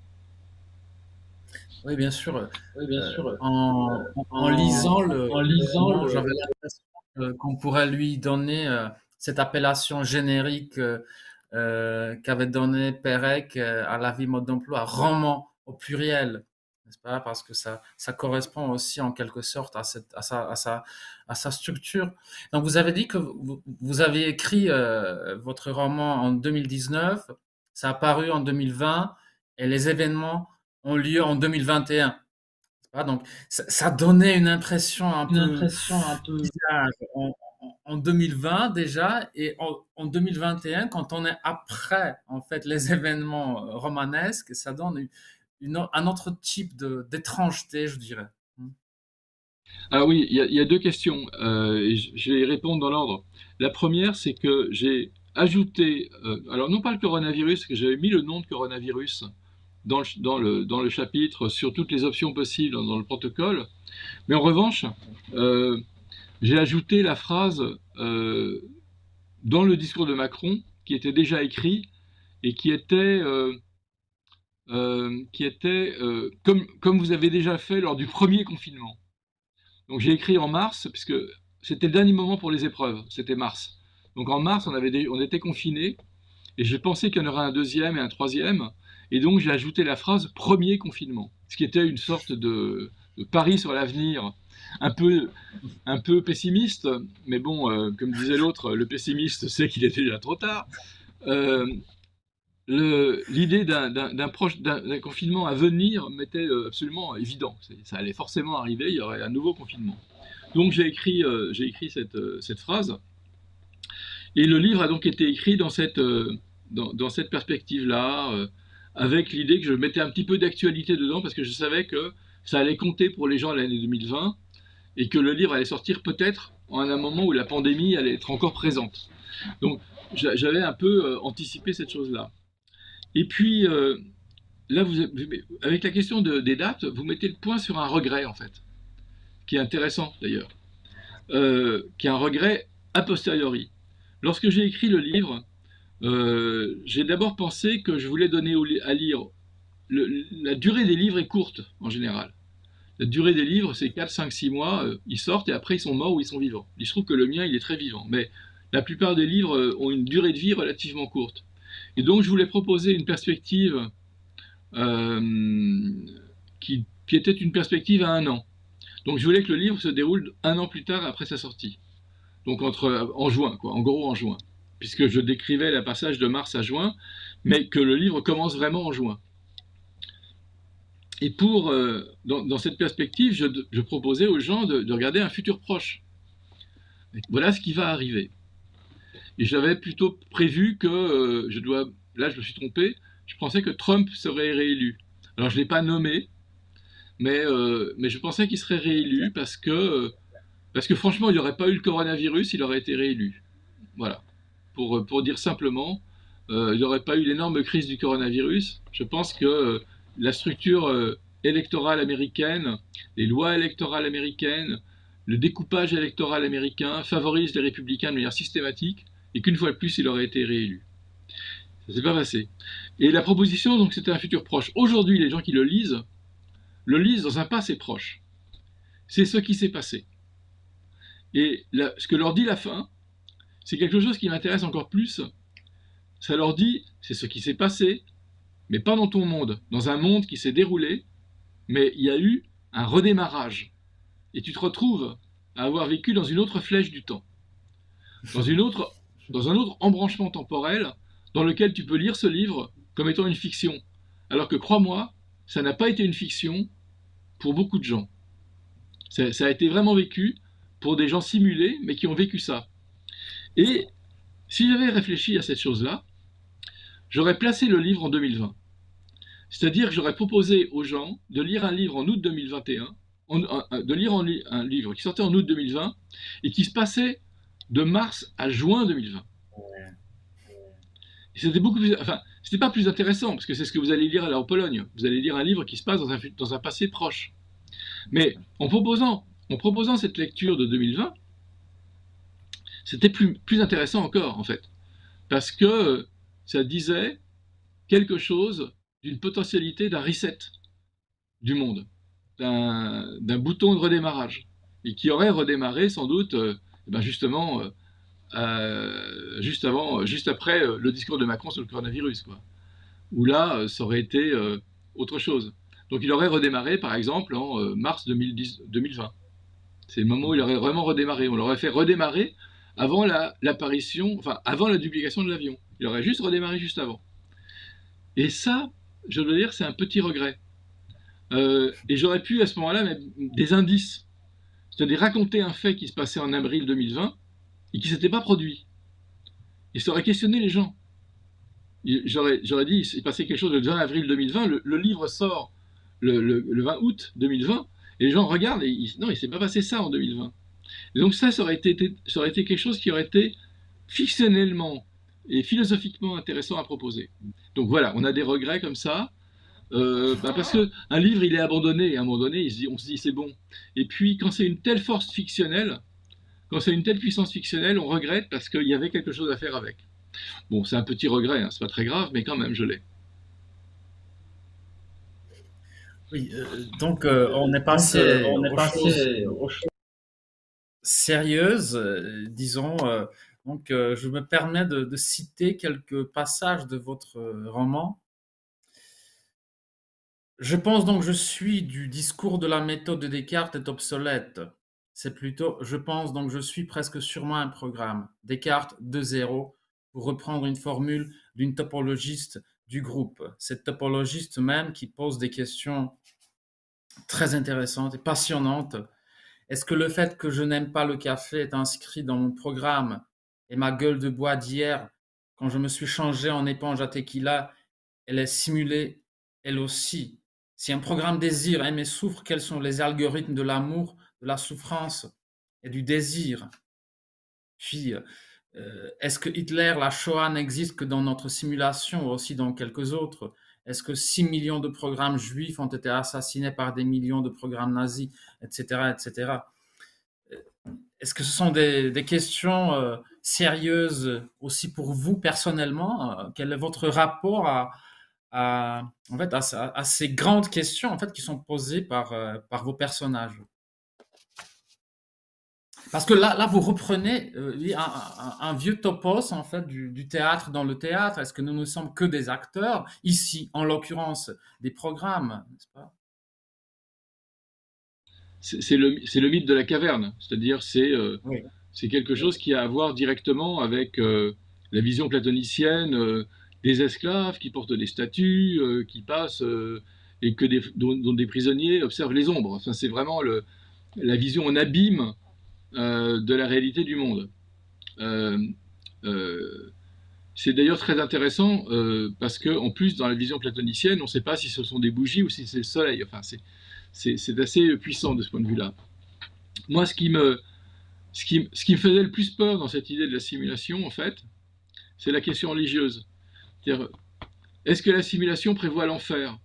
Oui, bien sûr. Oui, bien sûr. En lisant En lisant roman, j'avais l'impression qu'on pourrait lui donner cette appellation générique qu'avait donné Pérec à la vie mode d'emploi, roman au pluriel, n'est-ce pas? Parce que ça correspond aussi en quelque sorte à sa structure. Donc vous avez dit que vous avez écrit votre roman en 2019, ça a paru en 2020 et les événements ont lieu en 2021. Donc, ça donnait une impression un peu bizarre en 2020 déjà, et en 2021, quand on est après en fait les événements romanesques, ça donne un autre type d'étrangeté, je dirais. Ah oui, il y a deux questions, et je vais y répondre dans l'ordre. La première, c'est que j'ai ajouté, alors non pas le coronavirus, parce que j'avais mis le nom de coronavirus dans le chapitre sur toutes les options possibles dans le protocole, mais en revanche, j'ai ajouté la phrase dans le discours de Macron, qui était déjà écrit, et qui était comme vous avez déjà fait lors du premier confinement. Donc j'ai écrit en mars, puisque c'était le dernier moment pour les épreuves, c'était mars. Donc en mars, on était confinés, et je pensais qu'il y en aurait un deuxième et un troisième, et donc j'ai ajouté la phrase « premier confinement », ce qui était une sorte de pari sur l'avenir, un peu pessimiste, mais bon, comme disait l'autre, le pessimiste sait qu'il était déjà trop tard. L'idée d'un confinement à venir m'était absolument évident. Ça allait forcément arriver, il y aurait un nouveau confinement. Donc j'ai écrit cette phrase, et le livre a donc été écrit dans cette perspective-là, avec l'idée que je mettais un petit peu d'actualité dedans, parce que je savais que ça allait compter pour les gens à l'année 2020, et que le livre allait sortir peut-être en un moment où la pandémie allait être encore présente. Donc j'avais un peu anticipé cette chose-là. Et puis, là, avec la question des dates, vous mettez le point sur un regret, en fait, qui est intéressant d'ailleurs, qui est un regret a posteriori. Lorsque j'ai écrit le livre, j'ai d'abord pensé que je voulais donner à lire. La durée des livres est courte, en général. La durée des livres, c'est 4, 5, 6 mois, ils sortent et après ils sont morts ou ils sont vivants. Il se trouve que le mien, il est très vivant, mais la plupart des livres ont une durée de vie relativement courte. Et donc je voulais proposer une perspective qui était une perspective à 1 an. Donc je voulais que le livre se déroule 1 an plus tard après sa sortie. Donc en juin, quoi, en gros en juin. Puisque je décrivais le passage de mars à juin, mais que le livre commence vraiment en juin. Et dans cette perspective, je proposais aux gens de regarder un futur proche. Et voilà ce qui va arriver. Et j'avais plutôt prévu que là je me suis trompé, je pensais que Trump serait réélu. Alors je ne l'ai pas nommé, mais je pensais qu'il serait réélu parce que franchement, il n'y aurait pas eu le coronavirus, il aurait été réélu. Voilà. Pour dire simplement, il n'y aurait pas eu l'énorme crise du coronavirus. Je pense que la structure électorale américaine, les lois électorales américaines, le découpage électoral américain favorisent les républicains de manière systématique et qu'une fois de plus, il aurait été réélu. Ça s'est pas passé. Et la proposition, donc, c'était un futur proche. Aujourd'hui, les gens qui le lisent dans un passé proche. C'est ce qui s'est passé. Et ce que leur dit la fin, c'est quelque chose qui m'intéresse encore plus. Ça leur dit, c'est ce qui s'est passé, mais pas dans ton monde, dans un monde qui s'est déroulé, mais il y a eu un redémarrage. Et tu te retrouves à avoir vécu dans une autre flèche du temps, dans un autre embranchement temporel, dans lequel tu peux lire ce livre comme étant une fiction. Alors que crois-moi, ça n'a pas été une fiction pour beaucoup de gens. Ça a été vraiment vécu pour des gens simulés, mais qui ont vécu ça. Et si j'avais réfléchi à cette chose-là, j'aurais placé le livre en 2020. C'est-à-dire que j'aurais proposé aux gens de lire un livre en août 2021, de lire un livre qui sortait en août 2020 et qui se passait de mars à juin 2020. Et c'était beaucoup plus, enfin, c'était pas plus intéressant parce que c'est ce que vous allez lire là en Pologne. Vous allez lire un livre qui se passe dans un passé proche. Mais en proposant cette lecture de 2020, c'était plus intéressant encore en fait, parce que ça disait quelque chose d'une potentialité d'un reset du monde, d'un bouton de redémarrage, et qui aurait redémarré sans doute justement juste après le discours de Macron sur le coronavirus, quoi. Où là, ça aurait été autre chose. Donc il aurait redémarré, par exemple, en mars 2020. C'est le moment où il aurait vraiment redémarré. On l'aurait fait redémarrer avant l'apparition, enfin avant la duplication de l'avion. Il aurait juste redémarré juste avant. Et ça, je dois dire, c'est un petit regret. Et j'aurais pu à ce moment-là mettre des indices, c'est-à-dire raconter un fait qui se passait en avril 2020 et qui ne s'était pas produit. Et ça aurait questionné les gens. J'aurais dit, il s'est passé quelque chose le 20 avril 2020, le livre sort le 20 août 2020, et les gens regardent et non, il ne s'est pas passé ça en 2020. Et donc ça aurait été quelque chose qui aurait été fictionnellement et philosophiquement intéressant à proposer. Donc voilà, on a des regrets comme ça, parce qu'un livre, il est abandonné, et à un moment donné, on se dit c'est bon. Et puis, quand c'est une telle force fictionnelle, quand c'est une telle puissance fictionnelle, on regrette parce qu'il y avait quelque chose à faire avec. Bon, c'est un petit regret, hein, c'est pas très grave, mais quand même, je l'ai. Oui, donc on est passé aux choses sérieuses, disons. Donc je me permets de citer quelques passages de votre roman. Je pense donc je suis du discours de la méthode de Descartes est obsolète. C'est plutôt je pense donc je suis presque sûrement un programme. Descartes 2.0, pour reprendre une formule d'une topologiste du groupe. Cette topologiste même qui pose des questions très intéressantes et passionnantes. Est-ce que le fait que je n'aime pas le café est inscrit dans mon programme et ma gueule de bois d'hier, quand je me suis changé en éponge à tequila, elle est simulée elle aussi? Si un programme désire, aime et souffre, quels sont les algorithmes de l'amour, de la souffrance et du désir? Puis, est-ce que Hitler, la Shoah n'existe que dans notre simulation ou aussi dans quelques autres? Est-ce que 6 millions de programmes juifs ont été assassinés par des millions de programmes nazis, etc., etc.? Est-ce que ce sont des questions sérieuses aussi pour vous personnellement? Quel est votre rapport en fait, à ces grandes questions en fait, qui sont posées par vos personnages? Parce que là vous reprenez un vieux topos en fait, du théâtre dans le théâtre. Est-ce que nous ne sommes que des acteurs, ici, en l'occurrence, des programmes, n'est-ce pas? C'est le mythe de la caverne, c'est-à-dire Oui. c'est quelque chose qui a à voir directement avec la vision platonicienne des esclaves qui portent des statues, qui passent et dont des prisonniers observent les ombres. Enfin, c'est vraiment la vision en abîme de la réalité du monde. Euh, euh, c'est d'ailleurs très intéressant parce qu'en plus, dans la vision platonicienne, on ne sait pas si ce sont des bougies ou si c'est le soleil. Enfin, c'est assez puissant de ce point de vue-là. Moi, ce qui me faisait le plus peur dans cette idée de la simulation, en fait, c'est la question religieuse. C'est-à-dire, est-ce que la simulation prévoit l'enfer?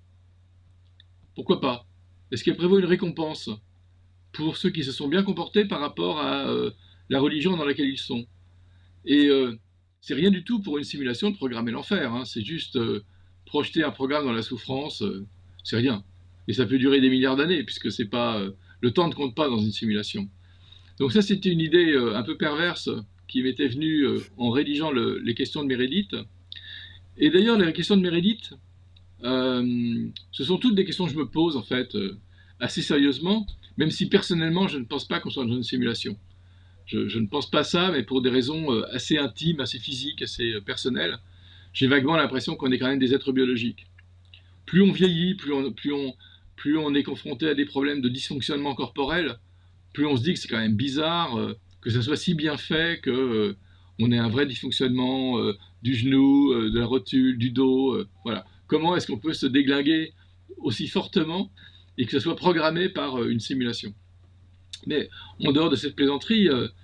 Pourquoi pas? Est-ce qu'elle prévoit une récompense pour ceux qui se sont bien comportés par rapport à la religion dans laquelle ils sont? Et c'est rien du tout pour une simulation de programmer l'enfer. Hein. C'est juste projeter un programme dans la souffrance, c'est rien. Et ça peut durer des milliards d'années, puisque c'est pas le temps ne compte pas dans une simulation. Donc ça, c'était une idée un peu perverse qui m'était venue en rédigeant les questions de Mérédith. Et d'ailleurs, les questions de Mérédith, ce sont toutes des questions que je me pose, en fait, assez sérieusement, même si personnellement, je ne pense pas qu'on soit dans une simulation. Je ne pense pas ça, mais pour des raisons assez intimes, assez physiques, assez personnelles. J'ai vaguement l'impression qu'on est quand même des êtres biologiques. Plus on vieillit, plus on est confronté à des problèmes de dysfonctionnement corporel, plus on se dit que c'est quand même bizarre que ça soit si bien fait que on ait un vrai dysfonctionnement du genou, de la rotule, du dos. Voilà. Comment est-ce qu'on peut se déglinguer aussi fortement et que ce soit programmé par une simulation? Mais en dehors de cette plaisanterie,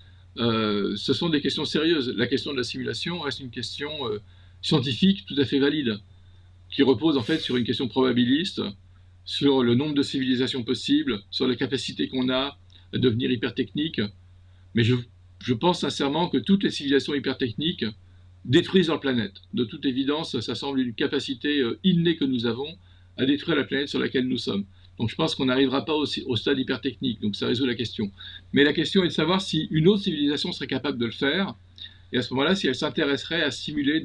ce sont des questions sérieuses. La question de la simulation reste une question scientifique tout à fait valide, qui repose en fait sur une question probabiliste, sur le nombre de civilisations possibles, sur la capacité qu'on a à devenir hypertechnique. Mais je pense sincèrement que toutes les civilisations hypertechniques détruisent leur planète. De toute évidence, ça semble une capacité innée que nous avons à détruire la planète sur laquelle nous sommes. Donc je pense qu'on n'arrivera pas au stade hypertechnique, donc ça résout la question. Mais la question est de savoir si une autre civilisation serait capable de le faire, et à ce moment-là, si elle s'intéresserait à simuler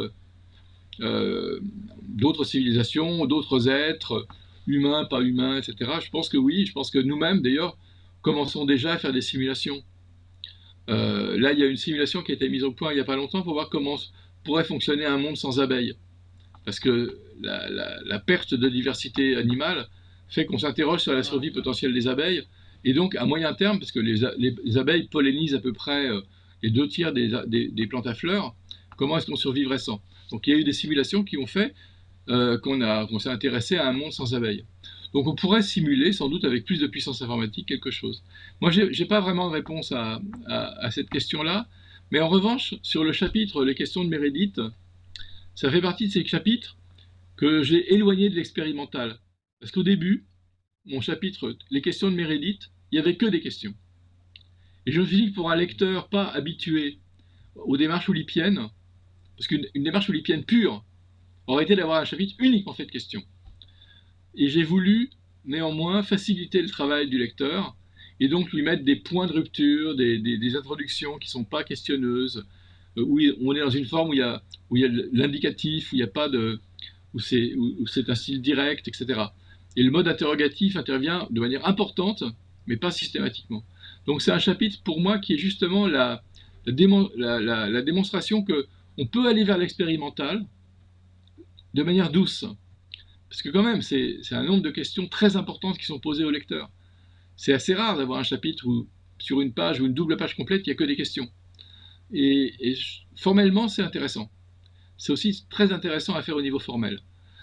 d'autres civilisations, d'autres êtres, humains, pas humains, etc. Je pense que oui, je pense que nous-mêmes, d'ailleurs, commençons déjà à faire des simulations. Là, il y a une simulation qui a été mise au point il n'y a pas longtemps pour voir comment pourrait fonctionner un monde sans abeilles. Parce que la perte de diversité animale fait qu'on s'interroge sur la survie potentielle des abeilles. Et donc, à moyen terme, parce que les abeilles pollinisent à peu près les 2 tiers des plantes à fleurs, comment est-ce qu'on survivrait sans? Donc, il y a eu des simulations qui ont fait qu'on s'est intéressé à un monde sans abeilles. Donc, on pourrait simuler, sans doute avec plus de puissance informatique, quelque chose. Moi, je n'ai pas vraiment de réponse à cette question-là. Mais en revanche, sur le chapitre Les questions de Mérédith, ça fait partie de ces chapitres que j'ai éloigné de l'expérimental. Parce qu'au début, mon chapitre Les questions de Mérédith, il n'y avait que des questions. Et je me suis dit que pour un lecteur pas habitué aux démarches oulipiennes, parce qu'une démarche oulipienne pure aurait été d'avoir un chapitre uniquement fait de questions. Et j'ai voulu néanmoins faciliter le travail du lecteur et donc lui mettre des points de rupture, des introductions qui ne sont pas questionneuses, où on est dans une forme où il y a l'indicatif, où il n'y a pas de, où c'est un style direct, etc. Et le mode interrogatif intervient de manière importante, mais pas systématiquement. Donc c'est un chapitre pour moi qui est justement la démonstration qu'on peut aller vers l'expérimental de manière douce. Parce que quand même, c'est un nombre de questions très importantes qui sont posées au lecteur. C'est assez rare d'avoir un chapitre où, sur une page ou une double page complète, il n'y a que des questions. Et formellement, c'est intéressant. C'est aussi très intéressant à faire au niveau formel.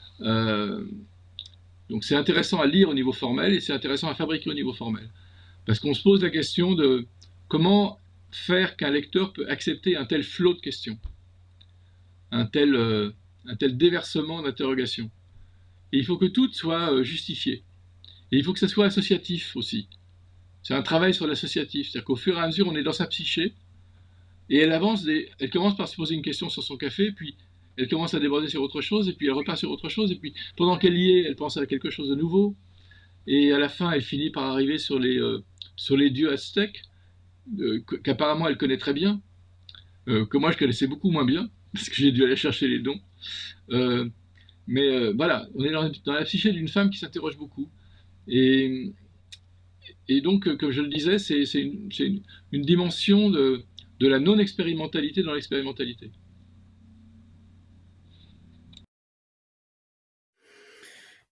Donc c'est intéressant à lire au niveau formel et c'est intéressant à fabriquer au niveau formel. Parce qu'on se pose la question de comment faire qu'un lecteur peut accepter un tel flot de questions, un tel déversement d'interrogations. Et il faut que tout soit justifié. Et il faut que ça soit associatif aussi. C'est un travail sur l'associatif. C'est-à-dire qu'au fur et à mesure, on est dans sa psyché, et elle commence par se poser une question sur son café, puis elle commence à déborder sur autre chose, et puis elle repart sur autre chose, et puis pendant qu'elle y est, elle pense à quelque chose de nouveau, et à la fin, elle finit par arriver sur les dieux aztèques, qu'apparemment elle connaît très bien, que moi je connaissais beaucoup moins bien, parce que j'ai dû aller chercher les dons. Mais voilà, on est dans la psyché d'une femme qui s'interroge beaucoup. Et, et donc, comme je le disais, c'est une dimension de la non-expérimentalité dans l'expérimentalité.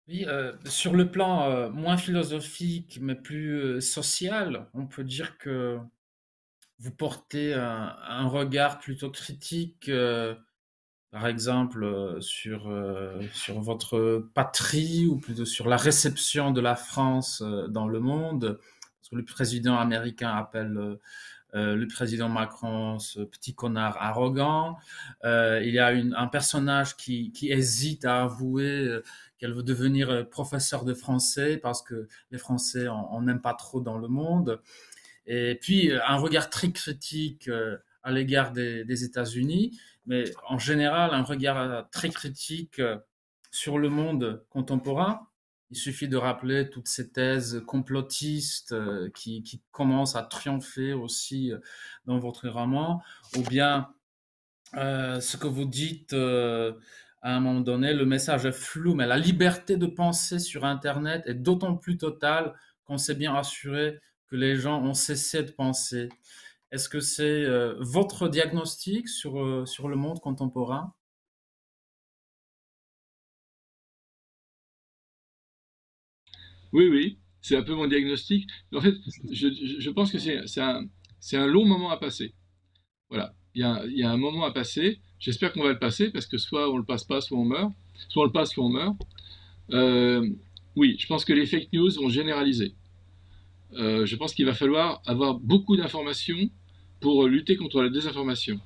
Oui, sur le plan moins philosophique, mais plus social, on peut dire que vous portez un regard plutôt critique, par exemple, sur votre patrie ou plutôt sur la réception de la France dans le monde. Parce que le président américain appelle le président Macron ce petit connard arrogant. Il y a un personnage qui hésite à avouer qu'elle veut devenir professeur de français parce que les Français on n'aime pas trop dans le monde. Et puis un regard très critique à l'égard des États-Unis, mais en général un regard très critique sur le monde contemporain. Il suffit de rappeler toutes ces thèses complotistes qui commencent à triompher aussi dans votre roman, ou bien ce que vous dites à un moment donné, le message est flou, mais la liberté de penser sur Internet est d'autant plus totale qu'on s'est bien assuré que les gens ont cessé de penser. Est-ce que c'est votre diagnostic sur le monde contemporain? Oui, oui, c'est un peu mon diagnostic. En fait, je pense que c'est un long moment à passer. Voilà, il y a un moment à passer. J'espère qu'on va le passer parce que soit on le passe pas, soit on meurt. Soit on le passe, soit on meurt. Euh, oui, je pense que les fake news vont généraliser. Je pense qu'il va falloir avoir beaucoup d'informations pour lutter contre la désinformation.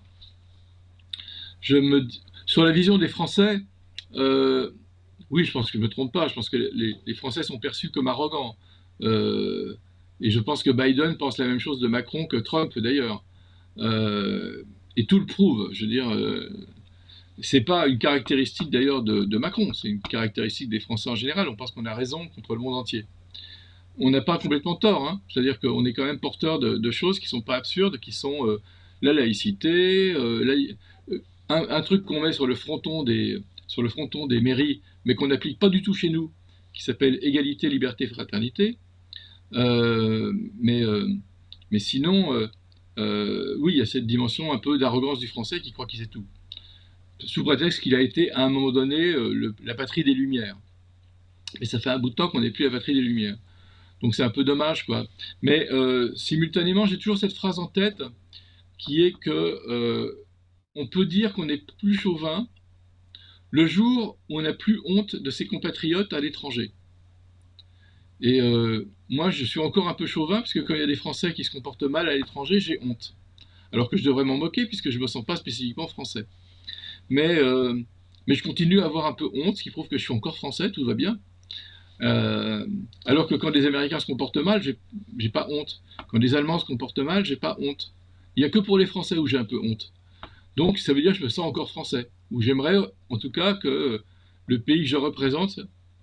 Je me, Sur la vision des Français, euh, oui, je pense que je ne me trompe pas. Je pense que les Français sont perçus comme arrogants. Euh, et je pense que Biden pense la même chose de Macron que Trump d'ailleurs. Euh, et tout le prouve. Je veux dire, c'est pas une caractéristique d'ailleurs de Macron, c'est une caractéristique des Français en général. On pense qu'on a raison contre le monde entier. On n'a pas complètement tort, hein. C'est-à-dire qu'on est quand même porteur de choses qui sont pas absurdes, qui sont la laïcité, un truc qu'on met sur le fronton des mairies, mais qu'on n'applique pas du tout chez nous, qui s'appelle égalité, liberté, fraternité. Euh, mais, euh, mais sinon, oui, il y a cette dimension un peu d'arrogance du français qui croit qu'il sait tout. Sous prétexte qu'il a été à un moment donné la patrie des Lumières. Mais ça fait un bout de temps qu'on n'est plus la patrie des Lumières. Donc c'est un peu dommage, quoi. Mais simultanément, j'ai toujours cette phrase en tête qui est que on peut dire qu'on est plus chauvin le jour où on n'a plus honte de ses compatriotes à l'étranger. Et moi, je suis encore un peu chauvin, parce que quand il y a des Français qui se comportent mal à l'étranger, j'ai honte. Alors que je devrais m'en moquer, puisque je ne me sens pas spécifiquement français. Mais, euh, mais je continue à avoir un peu honte, ce qui prouve que je suis encore français, tout va bien. Euh, Alors que quand les Américains se comportent mal, j'ai pas honte. Quand les Allemands se comportent mal, j'ai pas honte. Il n'y a que pour les Français où j'ai un peu honte. Donc ça veut dire que je me sens encore français. Ou j'aimerais en tout cas que le pays que je représente,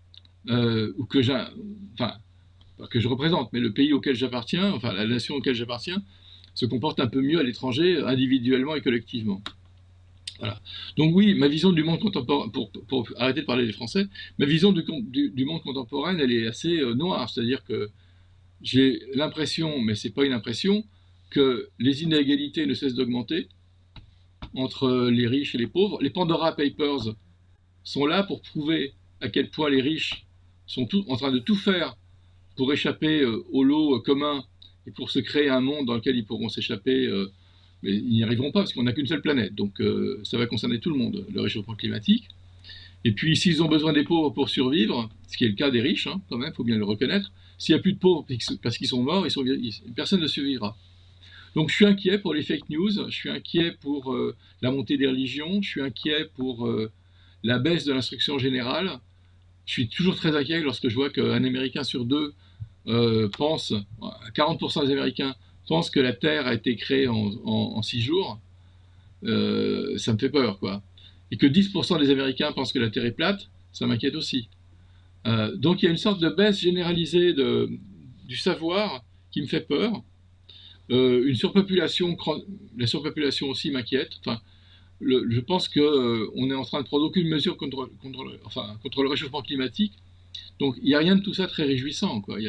ou que j'ai, enfin, pas que je représente, mais le pays auquel j'appartiens, enfin la nation auquel j'appartiens, se comporte un peu mieux à l'étranger, individuellement et collectivement. Voilà. Donc oui, ma vision du monde contemporain, pour arrêter de parler des Français, ma vision du monde contemporain, elle est assez noire. C'est-à-dire que j'ai l'impression, mais c'est pas une impression, que les inégalités ne cessent d'augmenter entre les riches et les pauvres. Les Pandora Papers sont là pour prouver à quel point les riches sont en train de tout faire pour échapper au lot commun et pour se créer un monde dans lequel ils pourront s'échapper, mais ils n'y arriveront pas parce qu'on n'a qu'une seule planète. Donc ça va concerner tout le monde, le réchauffement climatique. Et puis s'ils ont besoin des pauvres pour survivre, ce qui est le cas des riches, hein, quand même, il faut bien le reconnaître, s'il n'y a plus de pauvres parce qu'ils sont morts, personne ne survivra. Donc je suis inquiet pour les fake news, je suis inquiet pour la montée des religions, je suis inquiet pour la baisse de l'instruction générale. Je suis toujours très inquiet lorsque je vois qu'un Américain sur deux pense, 40% des Américains pensent que la Terre a été créée en 6 jours. Ça me fait peur, quoi. Et que 10% des Américains pensent que la Terre est plate, ça m'inquiète aussi. Donc il y a une sorte de baisse généralisée du savoir qui me fait peur. Une surpopulation, la surpopulation aussi m'inquiète. Enfin, je pense qu'on est en train de prendre aucune mesure contre le réchauffement climatique. Donc il n'y a rien de tout ça très réjouissant, quoi.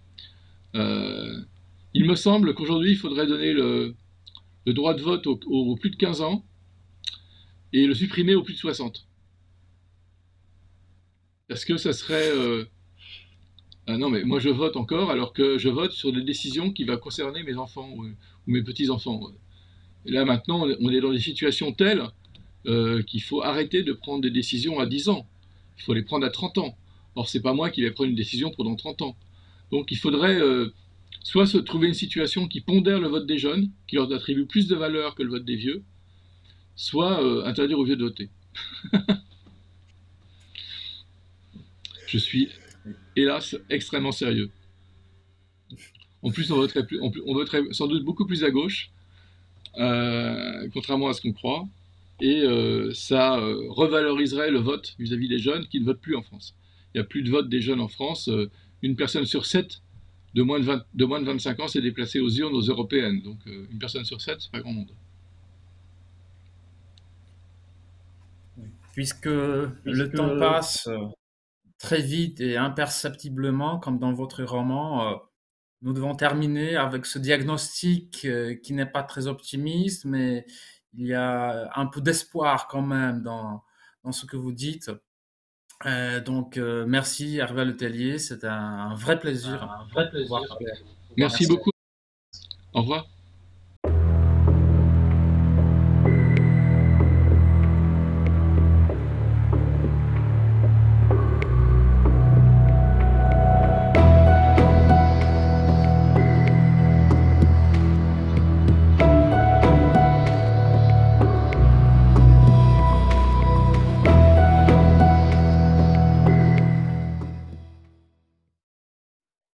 Euh, il me semble qu'aujourd'hui, il faudrait donner le droit de vote aux plus de 15 ans et le supprimer aux plus de 60. Est-ce que ça serait... Ah non, mais moi je vote encore, alors que je vote sur des décisions qui vont concerner mes enfants ou mes petits-enfants. Et là maintenant, on est dans des situations telles qu'il faut arrêter de prendre des décisions à 10 ans. Il faut les prendre à 30 ans. Or, c'est pas moi qui vais prendre une décision pendant 30 ans. Donc il faudrait soit se trouver une situation qui pondère le vote des jeunes, qui leur attribue plus de valeur que le vote des vieux, soit interdire aux vieux de voter. Je suis, hélas, extrêmement sérieux. En plus, on voterait sans doute beaucoup plus à gauche, contrairement à ce qu'on croit, et ça revaloriserait le vote vis-à-vis des jeunes qui ne votent plus en France. Il n'y a plus de vote des jeunes en France. Une personne sur 7 de moins de 25 ans s'est déplacée aux urnes aux européennes. Donc une personne sur 7, c'est pas grand monde. Puisque le temps passe très vite et imperceptiblement, comme dans votre roman, nous devons terminer avec ce diagnostic qui n'est pas très optimiste, mais il y a un peu d'espoir quand même dans ce que vous dites. Donc, merci Hervé Letellier, c'était un vrai plaisir de pouvoir parler. Merci beaucoup. Au revoir.